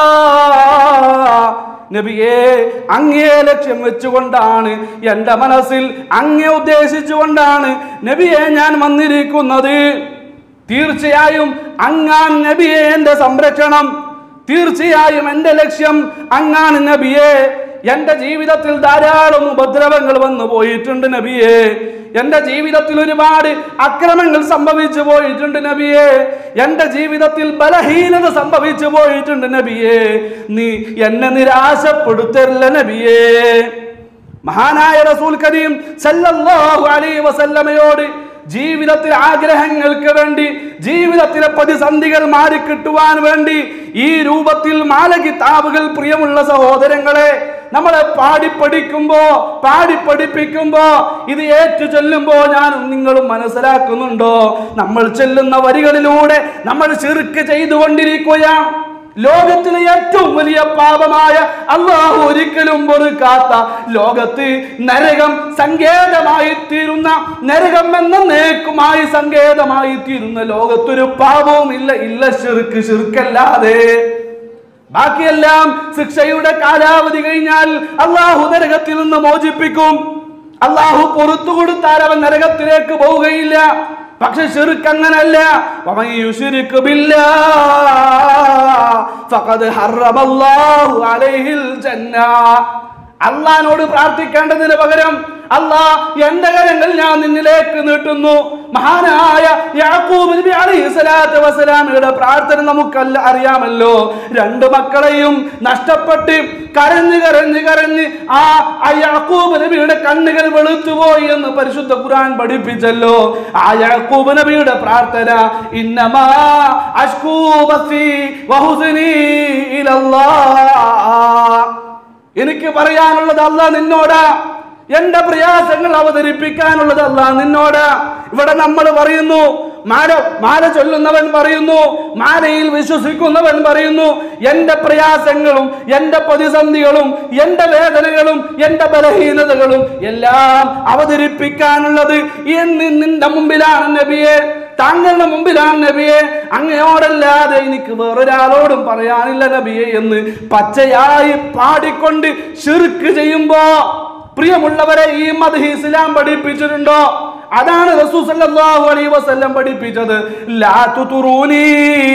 നബിയെ, അങ്ങേ ലക്ഷ്യം വെച്ചുകൊണ്ടാണ്, എൻ്റെ മനസ്സിൽ അങ്ങേ ഉദ്ദേശിച്ചുകൊണ്ടാണ് നബിയെ ഞാൻ വന്നിരിക്കുന്നത്. തീർച്ചയായും അങ്ങാൻ നബിയെ എൻ്റെ സംരക്ഷണം. തീർച്ചയായും എൻ്റെ ലക്ഷ്യം അങ്ങാൻ നബിയെ. എൻ്റെ ജീവിതത്തിൽ ധാരാളം ഉപദ്രവങ്ങൾ വന്നു പോയിട്ടുണ്ട് നബിയെ. എന്റെ ജീവിതത്തിൽ ഒരുപാട് അക്രമങ്ങൾ സംഭവിച്ചു പോയിട്ടുണ്ട് നബിയെ, എന്റെ ജീവിതത്തിൽ ബലഹീനത സംഭവിച്ചു പോയിട്ടുണ്ട് നബിയെ, നീ എന്നെ നിരാശപ്പെടുത്തല്ല നബിയെ. മഹാനായ റസൂൽ കരീം സല്ലല്ലാഹു അലൈഹി വസല്ലമയോട് ജീവിതത്തിൽ ആഗ്രഹങ്ങൾക്ക് വേണ്ടി, ജീവിതത്തിലെ പ്രതിസന്ധികൾ മാറിക്കിട്ടുവാൻ വേണ്ടി ഈ രൂപത്തിൽ മാല കിതാബുകൾ പ്രിയമുള്ള സഹോദരങ്ങളെ നമ്മളെ പാടിപ്പടിക്കുമ്പോ പാടിപ്പടിപ്പിക്കുമ്പോ ഇത് ഏറ്റു ചൊല്ലുമ്പോ ഞാനും നിങ്ങളും മനസ്സിലാക്കുന്നുണ്ടോ? നമ്മൾ ചെല്ലുന്ന വരികളിലൂടെ നമ്മൾ ശിർക്ക് ചെയ്തുകൊണ്ടിരിക്കുകയാണ്. ലോകത്തിലെ ഏറ്റവും വലിയ പാപമായ അല്ലാഹു ഒരിക്കലും പൊറുക്കാത്ത, ലോകത്ത് നരകം സങ്കേതമായി തീരുന്ന, നരകം എന്ന നേക്കുമായി സങ്കേതമായി തീരുന്ന ലോകത്തൊരു പാപവും ഇല്ല. ഇല്ല ശിർക്ക്, ശിർക്കല്ലാതെ. ബാക്കിയെല്ലാം ശിക്ഷയുടെ കാലാവധി കഴിഞ്ഞാൽ അല്ലാഹു നരകത്തിൽ നിന്ന് മോചിപ്പിക്കും. അല്ലാഹു പുറത്തു കൊടുത്താൽ അവൻ നരകത്തിലേക്ക് പോവുകയില്ല. പക്ഷെ ശിർക്ക് അങ്ങനല്ല. വമൻ യുശ്രിക് ബില്ലാഹ് ഫഖദ് ഹറമല്ലാഹു അലൈഹിൽ ജന്ന. അല്ലാഹുവോട് പ്രാർത്ഥിക്കേണ്ടതിന് പകരം അല്ലാഹ് എന്റെ കരങ്ങൾ ഞാൻ നിന്നിലേക്ക് നീട്ടുന്നു. മഹാനായ യാക്കൂബ് നബി അലൈഹി സ്വലാത്തു വസ്സലാമിയുടെ പ്രാർത്ഥന നമുക്കല്ല അറിയാമല്ലോ. രണ്ട് മക്കളെയും നഷ്ടപ്പെട്ട് കരഞ്ഞ് കരഞ്ഞ് കരഞ്ഞ് ആ യാക്കൂബ് നബിയുടെ കണ്ണുകൾ വെളുത്തുപോയി എന്ന് പരിശുദ്ധ ഖുർആൻ പഠിപ്പിച്ചല്ലോ. ആ യാക്കൂബ് നബിയുടെ പ്രാർത്ഥന ഇന്നമാ അശ്കൂ ബസീ വഹുസ്നി ഇലല്ലാഹ്. എനിക്ക് പറയാനുള്ളത് അല്ലാഹ് നിന്നോടാ, എന്റെ പ്രയാസങ്ങൾ അവതരിപ്പിക്കാനുള്ളത് അല്ലാഹ് നിന്നോട്. ഇവിടെ നമ്മൾ പറയുന്നു, മാല മാല ചൊല്ലുന്നവൻ പറയുന്നു, മാലയിൽ വിശ്വസിക്കുന്നവൻ പറയുന്നു, എന്റെ പ്രയാസങ്ങളും എന്റെ പ്രതിസന്ധികളും എന്റെ വേദനകളും എന്റെ ബലഹീനതകളും എല്ലാം അവതരിപ്പിക്കാനുള്ളത് എന്ന് നിന്റെ മുമ്പിലാണ് നബിയെ, താങ്കളുടെ മുമ്പിലാണ് നബിയെ, അങ്ങയോടല്ലാതെ എനിക്ക് വേറൊരാളോടും പറയാനില്ല നബിയെ എന്ന് പച്ചയായി പാടിക്കൊണ്ട് ശിർക്ക് ചെയ്യുമ്പോ, പ്രിയമുള്ളവരെ, ഈ മദ്ഹ് ഇസ്ലാം പഠിപ്പിച്ചിട്ടുണ്ടോ? അതാണ് റസൂൽ സല്ലല്ലാഹു അലൈഹി വസല്ലം പഠിപ്പിച്ചത്. ലാ തുതുറൂനി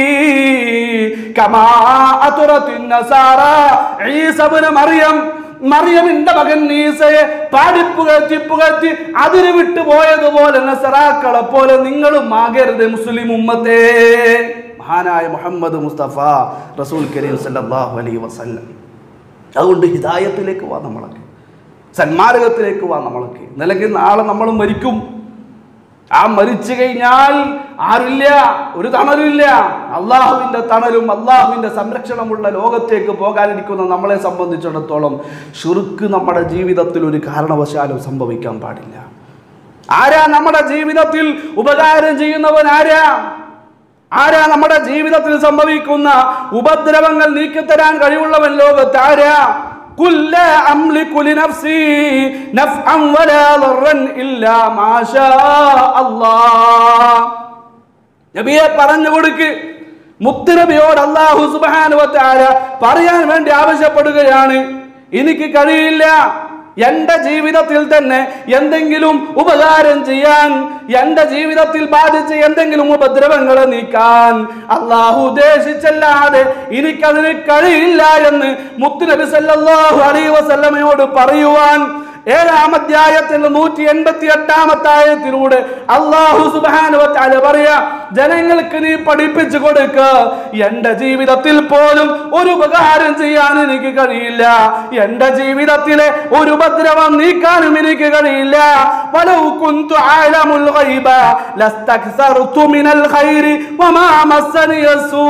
കമാ അതുറത്തിൻ നസാറ ഈസ ഇബ്നു മറിയം. മറിയമിന്റെ മകൻ ഈസയെ പാടിപ്പുകഴ്ത്തി പുകഴ്ത്തി അതിര് വിട്ടു പോയതുപോലെ നസറാക്കളെ പോലെ നിങ്ങളും ആകരുത് മുസ്ലിം ഉമ്മത്തെ. മഹാനായ മുഹമ്മദ് മുസ്തഫ റസൂൽ കരീം സല്ലല്ലാഹു അലൈഹി വസല്ലം. അതുകൊണ്ട് ഹിദായത്തിലേക്ക് വാ, നമ്മളൊക്കെ സന്മാർഗത്തിലേക്ക് വാ നമ്മളൊക്കെ. നിലയ്ക്ക് നാളെ നമ്മൾ മരിക്കും. ആ മരിച്ചു കഴിഞ്ഞാൽ ആരില്ല, ഒരു തണലില്ല. അള്ളാഹുവിന്റെ തണലും അള്ളാഹുവിന്റെ സംരക്ഷണമുള്ള ലോകത്തേക്ക് പോകാനിരിക്കുന്ന നമ്മളെ സംബന്ധിച്ചിടത്തോളം ശിർക്ക് നമ്മുടെ ജീവിതത്തിൽ ഒരു കാരണവശാലും സംഭവിക്കാൻ പാടില്ല. ആരാ നമ്മുടെ ജീവിതത്തിൽ ഉപകാരം ചെയ്യുന്നവൻ? ആരാ ആരാ നമ്മുടെ ജീവിതത്തിൽ സംഭവിക്കുന്ന ഉപദ്രവങ്ങൾ നീക്കിത്തരാൻ കഴിവുള്ളവൻ ലോകത്ത്? ആരാ? കുല്ല അംലികു ലിനഫ്സി നഫ്അൻ വലാ ദർറൻ ഇല്ലാ മാ ശാ അല്ലാഹ്. നബിയെ പറഞ്ഞു കൊടുക്ക്. മുത്തുനബിയോട് അല്ലാഹു സുബ്ഹാനഹു വ തആല പറയാൻ വേണ്ടി ആവശ്യപ്പെടുകയാണ്, എനിക്ക് കഴിയില്ല എന്റെ ജീവിതത്തിൽ തന്നെ എന്തെങ്കിലും ഉപകാരം ചെയ്യാൻ, എന്റെ ജീവിതത്തിൽ ബാധിച്ച എന്തെങ്കിലും ഉപദ്രവങ്ങളെ നീക്കാൻ അള്ളാഹു ഉദ്ദേശിച്ചല്ലാതെ എനിക്കതിന് കഴിയില്ല എന്ന് മുത്തുനബി സല്ലല്ലാഹു അലൈഹി വസല്ലമയോട് പറയുവാൻ ഏഴാം അധ്യായത്തിൽ നൂറ്റി എൺപത്തി എട്ടാമത്തെ ആയത്തിലൂടെ അല്ലാഹു സുബ്ഹാനഹു വ തആല പറയാ, ജനങ്ങൾക്ക് നീ പഠിപ്പിച്ചു കൊടുക്ക, എന്റെ ജീവിതത്തിൽ പോലും ഒരു ഉപകാരം ചെയ്യാൻ എനിക്ക് കഴിയില്ല, എന്റെ ജീവിതത്തിലെ ഒരു ഉപദ്രവം നീക്കാനും എനിക്ക് കഴിയില്ല. വലൗ കുന്തു അഅലമുൽ ഗൈബ ലസ്തക്സർതു മിനൽ ഖൈരി വമാ മസ്സനിയസൂ.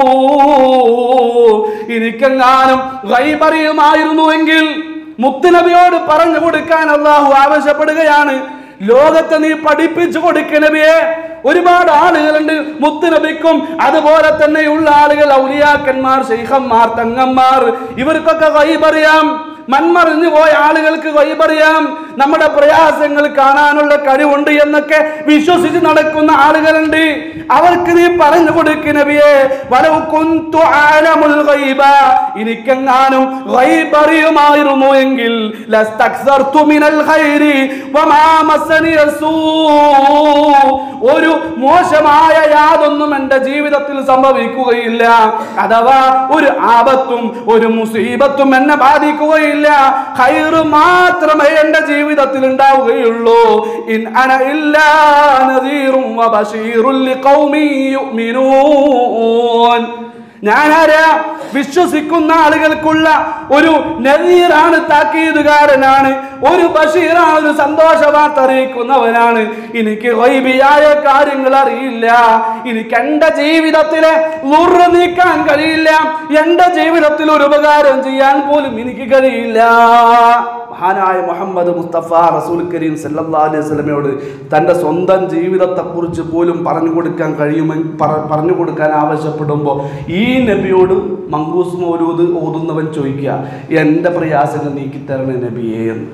എനിക്കെങ്ങാനും ഗൈബ് അറിയുമായിരുന്നുവെങ്കിൽ മുത്തുനബിയോട് പറഞ്ഞു കൊടുക്കാൻ അള്ളാഹു ആവശ്യപ്പെടുകയാണ്. ലോകത്തെ നീ പഠിപ്പിച്ചു കൊടുക്ക നബിയെ. ഒരുപാട് ആളുകളുണ്ട് മുത്തുനബിക്കും അതുപോലെ തന്നെയുള്ള ആളുകൾ, ഔലിയാക്കന്മാർ, ശൈഖന്മാർ, തങ്ങന്മാർ, ഇവർക്കൊക്കെ ഗൈബ് അറിയാം. മൺമറിഞ്ഞു പോയ ആളുകൾക്ക് ഗൈബ് അറിയാം. നമ്മുടെ പ്രയാസങ്ങൾ കാണാനുള്ള കഴിവുണ്ട് എന്നൊക്കെ വിശ്വസിച്ച് നടക്കുന്ന ആളുകളുണ്ട്. അവർക്ക് നീ പറഞ്ഞു കൊടുക്ക് നബിയെ, വലൗ കുന്തു അഅലമുൽ ഗൈബ, എനിക്കെങ്ങാനും ഗൈബ് അറിയുമായിരുന്നു എങ്കിൽ ലസ്തക്സർതു മിനൽ ഖൈരി വമാ മസ്സനിയസൂ, ഒരു മോശമായ യാതൊന്നും എന്റെ ജീവിതത്തിൽ സംഭവിക്കുകയില്ല, അഥവാ ഒരു ആപത്തും ഒരു മുസീബത്തും എന്നെ ബാധിക്കുകയില്ല. ഖൈർ മാത്രമേ എന്റെ ജീവിതത്തിൽ ജീവിതത്തിൽ ഉണ്ടാവുകയുള്ളൂ. ഇൻ അന ഇല്ലാ നദീറും വബശീറുൻ ലിഖൗമി യുഅ്മിനൂൻ. ഞാനാരാ? വിശ്വസിക്കുന്ന ആളുകൾക്കുള്ള ഒരു നദീറാണ്, താക്കീതുകാരനാണ്, ഒരു ബഷീറാണ്, ഒരു സന്തോഷ വാർത്ത അറിയിക്കുന്നവനാണ്. എനിക്ക് ഗൈബിയായ കാര്യങ്ങൾ അറിയില്ല. എനിക്ക് എന്റെ ജീവിതത്തിലെ ളുറ് നീക്കാൻ കഴിയില്ല. എന്റെ ജീവിതത്തിൽ ഒരു ഉപകാരം ചെയ്യാൻ പോലും എനിക്ക് കഴിയില്ല. മഹാനായ മുഹമ്മദ് മുസ്തഫ റസൂൽ കരീം സല്ലല്ലാഹു അലൈഹി വസല്ലമയോട് തൻ്റെ സ്വന്തം ജീവിതത്തെക്കുറിച്ച് പോലും പറഞ്ഞു കൊടുക്കാൻ കഴിയുമെന്ന് പറഞ്ഞു കൊടുക്കാൻ ആവശ്യപ്പെടുമ്പോൾ ഈ നബിയോട് മങ്കൂസ് മൗലൂദ് ഓതുന്നവൻ ചോദിക്കുക, എൻ്റെ പ്രയാസങ്ങൾ നീക്കിത്തരണേ നബിയേ എന്ന്.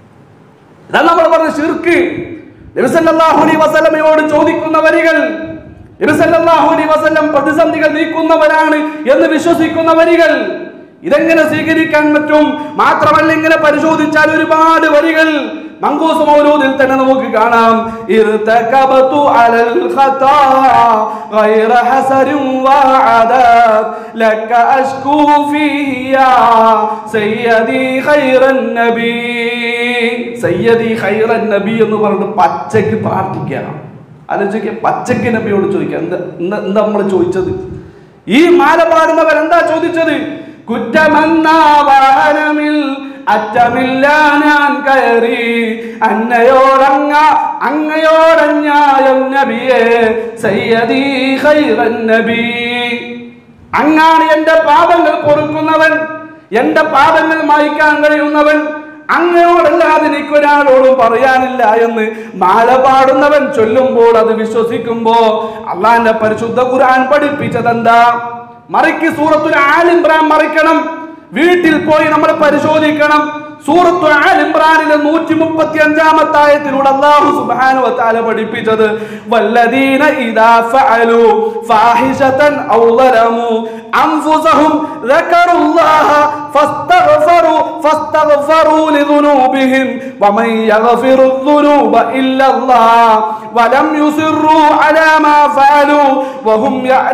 ഇതാണ് നമ്മൾ പറഞ്ഞ ശിർക്ക്. നബി സല്ലല്ലാഹു അലൈഹി വസല്ലമയോട് ചോദിക്കുന്ന വരികൾ, നബി സല്ലല്ലാഹു അലൈഹി വസല്ലം പ്രതിസന്ധികൾ നീക്കുന്നവരാണ് എന്ന് വിശ്വസിക്കുന്ന വരികൾ, ഇതെങ്ങനെ സ്വീകരിക്കാൻ പറ്റും? മാത്രമല്ല, ഇങ്ങനെ പരിശോധിച്ചാൽ ഒരുപാട് വരികൾ മങ്കൂസ് മൗലൂദിൽ തന്നെ നമുക്ക് കാണാം. ഇർതകബതു അലൽ ഖതാ ഗൈറ ഹസരിൻ വഅദാബ് ലക അഷ്കൂ ഫിയാ സയ്യിദി ഖൈറൻ നബി. സയ്യിദി ഖൈറൻ നബി എന്ന് പറഞ്ഞിട്ട് പച്ചയ്ക്ക് പ്രാർത്ഥിക്കുക. ആലോചിക്കുക, പച്ചയ്ക്ക് നബിയോട് ചോദിക്കുക. എന്താ എന്താ നമ്മൾ ചോദിച്ചത്? ഈ മാല പാടുന്നവർ എന്താ ചോദിച്ചത്? കുറ്റമെന്നാ വാഹനമിൽ അറ്റമില്ല ഞാൻ കയറി അന്നയോടങ്ങ അങ്ങയോടഞ്ഞായം നബിയേ സയ്യിദി ഖൈറൻ നബി. അങ്ങാണ് എന്റെ പാപങ്ങൾ പൊറുക്കുന്നവൻ, എന്റെ പാപങ്ങൾ മായ്ക്കാൻ കഴിയുന്നവൻ. അങ്ങയോടല്ലാതെ എനിക്കൊരാളോടും പറയാനില്ല എന്ന് മാല പാടുന്നവൻ ചൊല്ലുമ്പോൾ, അത് വിശ്വസിക്കുമ്പോ അള്ളാന്റെ പരിശുദ്ധ ഖുർആൻ പഠിപ്പിച്ചതെന്താ? മറിക്ക് സൂറത്തുൽ ആൽ ഇംറാൻ മറിക്കണം. വീട്ടിൽ പോയി നമ്മൾ പരിശോധിക്കണം. സൂറത്തുൽ ആൽ ഇംറാനിലെ നൂറ്റി മുപ്പത്തി അഞ്ചാമത്തെ ആയത്തിലൂടെ അല്ലാഹു സുബ്ഹാനഹു വ തആല പഠിപ്പിച്ചത് വല്ലദീന ഇദാ ഫഅലു ഫാഹിശതൻ ഔ ളലമു അൻഫുസഹും ദക്കറുല്ലാഹ ഫസ്തഗ്ഫറു ഫസ്തഗ്ഫറു ലിദുനൂബിഹിം വമൻ യഗ്ഫിറു ദുനൂബ ഇല്ലല്ലാഹ് വലം യുസിറു അലാ മാ ഫഅലു വഹും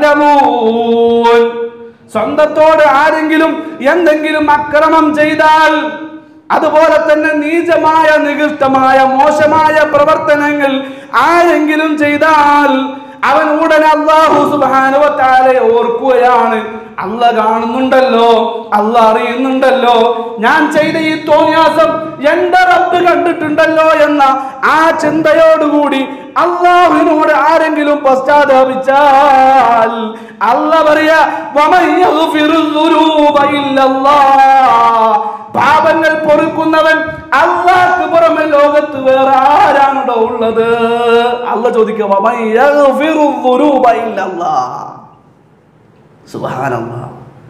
യഅലമൂൻ. സ്വന്തത്തോട് ആരെങ്കിലും എന്തെങ്കിലും അക്രമം ചെയ്താൽ, അതുപോലെ തന്നെ നീചമായ നികൃഷ്ടമായ മോശമായ പ്രവർത്തനങ്ങൾ ആരെങ്കിലും ചെയ്താൽ, അവൻ ഉടനെ അല്ലാഹു സുബ്ഹാനഹു വ തആലയെ ഓർക്കുകയാണ്. അല്ല കാണുന്നുണ്ടല്ലോ, അല്ല അറിയുന്നുണ്ടല്ലോ, ഞാൻ ചെയ്ത ഈ തോന്നിയാസം എന്റെ റബ്ബ് കണ്ടിട്ടുണ്ടല്ലോ എന്ന ആ ചിന്തയോടുകൂടി അല്ലാഹുവിനോട് ആരെങ്കിലും പശ്ചാത്താപിച്ചാൽ അല്ല പറയാ വമൻ യഗ്ഫിറുൽ ദുനൂബ ഇല്ലല്ലാഹ്. പാപങ്ങൾ പൊറുക്കുന്നവൻ അല്ലാഹുവിന് പുറമെ ലോകത്ത് വേറെ ആരാണോ ഉള്ളത്? അല്ല ചോദിക്കുക വമൻ യഗ്ഫിറുൽ ദുനൂബ ഇല്ലല്ലാഹ്. സുബ്ഹാനല്ലാഹ്.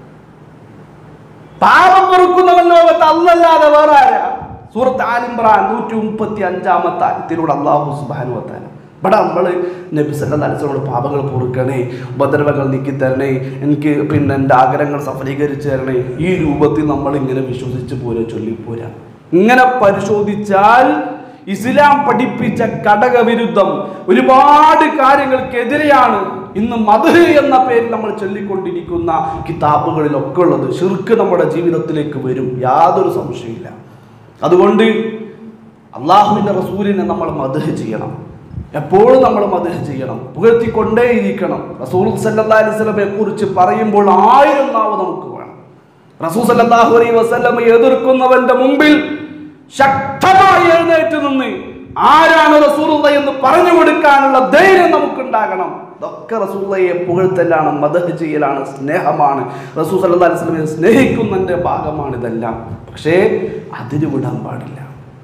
പാപം പൊറുക്കുന്നവൻ ലോകത്ത് അല്ലല്ലാതെ വേറെ ആരാ? സൂറത്ത് ആൽ ഇംറാൻ നൂറ്റി മുപ്പത്തി അഞ്ചാമത്തെ ആയത്തിലൂടെ അല്ലാഹു സുബ്ഹാനഹു വ തആല ഇവിടെ നമ്മൾ നബി സല്ലല്ലാഹു അലൈഹി വസല്ലം പാപങ്ങൾ പൊറുക്കണേ, ഉപദ്രവങ്ങൾ നീക്കി തരണേ, എനിക്ക് പിന്നെ എൻ്റെ ആഗ്രഹങ്ങൾ സഫലീകരിച്ചു തരണേ, ഈ രൂപത്തിൽ നമ്മൾ ഇങ്ങനെ വിശ്വസിച്ച് പോരാ, ചൊല്ലിപ്പോരാ. ഇങ്ങനെ പരിശോധിച്ചാൽ ഇസ്ലാം പഠിപ്പിച്ച ഘടകവിരുദ്ധം ഒരുപാട് കാര്യങ്ങൾക്കെതിരെയാണ് ഇന്ന് മദ്ഹ് എന്ന പേരിൽ നമ്മൾ ചൊല്ലിക്കൊണ്ടിരിക്കുന്ന കിതാബുകളിലൊക്കെ ഉള്ളത്. ശിർക്ക് നമ്മുടെ ജീവിതത്തിലേക്ക് വരും, യാതൊരു സംശയമില്ല. അതുകൊണ്ട് അള്ളാഹുവിൻ്റെ റസൂലിനെ നമ്മൾ മദ്ഹ് ചെയ്യണം, എപ്പോഴും നമ്മൾ മദ്ഹ് ചെയ്യണം, പുകഴ്ത്തിക്കൊണ്ടേയിരിക്കണം. റസൂൽ സല്ലല്ലാഹു അലൈഹി വസല്ലമയെ കുറിച്ച് പറയുമ്പോൾ ആയിരം നാവ് നമുക്ക് വേണം. റസൂൽ സല്ലല്ലാഹു അലൈഹി വസല്ലമയെ എതിർക്കുന്നവന്റെ മുമ്പിൽ ശക്തമായി എഴുന്നേറ്റ് നിന്ന് ആരാണ് റസൂലുള്ളാഹി എന്ന് പറഞ്ഞു കൊടുക്കാനുള്ള ധൈര്യം നമുക്കുണ്ടാകണം. ഇതൊക്കെ റസൂലുള്ളാഹിയെ പുകഴ്ത്തലാണ്, മദ്ഹ് ചെയ്യലാണ്, സ്നേഹമാണ്. റസൂൽ സല്ലല്ലാഹു അലൈഹി വസല്ലമയെ സ്നേഹിക്കുന്നതിന്റെ ഭാഗമാണ് ഇതെല്ലാം. പക്ഷേ അതിന് വിടാൻ പാടില്ല,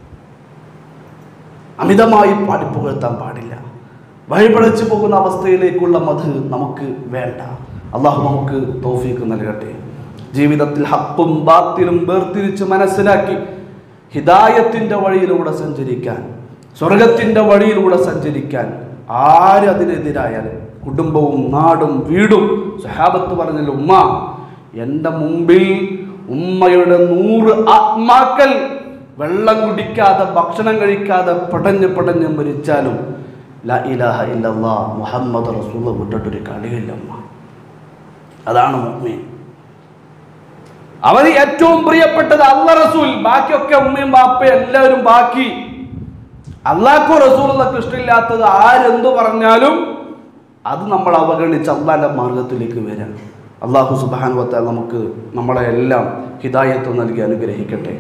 അമിതമായി പാടി പുകഴ്ത്താൻ പാടില്ല. വഴിപഴച്ചു പോകുന്ന അവസ്ഥയിലേക്കുള്ള മദ്ഹ് നമുക്ക് വേണ്ട. അള്ളാഹു നമുക്ക് തൗഫീഖ് നൽകട്ടെ. ജീവിതത്തിൽ ഹഖും ബാത്തിലും വേർതിരിച്ച് മനസ്സിലാക്കി ഹിദായത്തിൻ്റെ വഴിയിലൂടെ സഞ്ചരിക്കാൻ, സ്വർഗത്തിൻ്റെ വഴിയിലൂടെ സഞ്ചരിക്കാൻ ആര് അതിനെതിരായാലും, കുടുംബവും നാടും വീടും, സഹാബത്ത് പറഞ്ഞല്ലോ, ഉമ്മ എൻ്റെ മുമ്പിൽ ഉമ്മയുടെ നൂറ് ആത്മാക്കൾ വെള്ളം കുടിക്കാതെ ഭക്ഷണം കഴിക്കാതെ പടഞ്ഞ് പടഞ്ഞ് മരിച്ചാലും ലാ ഇലാഹ ഇല്ലല്ലാഹ് മുഹമ്മദ് റസൂലുള്ളാഹ് വിട്ടിട്ടൊരു കളിയില്ല ഉമ്മ. അതാണ് മുഅ്മിൻ. അവന് ഏറ്റവും പ്രിയപ്പെട്ടത് അല്ലാഹ് റസൂൽ, ബാക്കിയൊക്കെ ഉമ്മയും ബാപ്പയും എല്ലാവരും ബാക്കി. അള്ളാഹ്ക്കോ റസൂലുള്ളാഹിക്കോ ഇഷ്ടമില്ലാത്തത് ആരെന്തു പറഞ്ഞാലും അത് നമ്മൾ അവഗണിച്ച് അള്ളാഹിന്റെ മാർഗത്തിലേക്ക് വരാം. അല്ലാഹു സുബ്ഹാനഹു വ തആല നമുക്ക് നമ്മളെ എല്ലാം ഹിദായത്ത് നൽകി അനുഗ്രഹിക്കട്ടെ.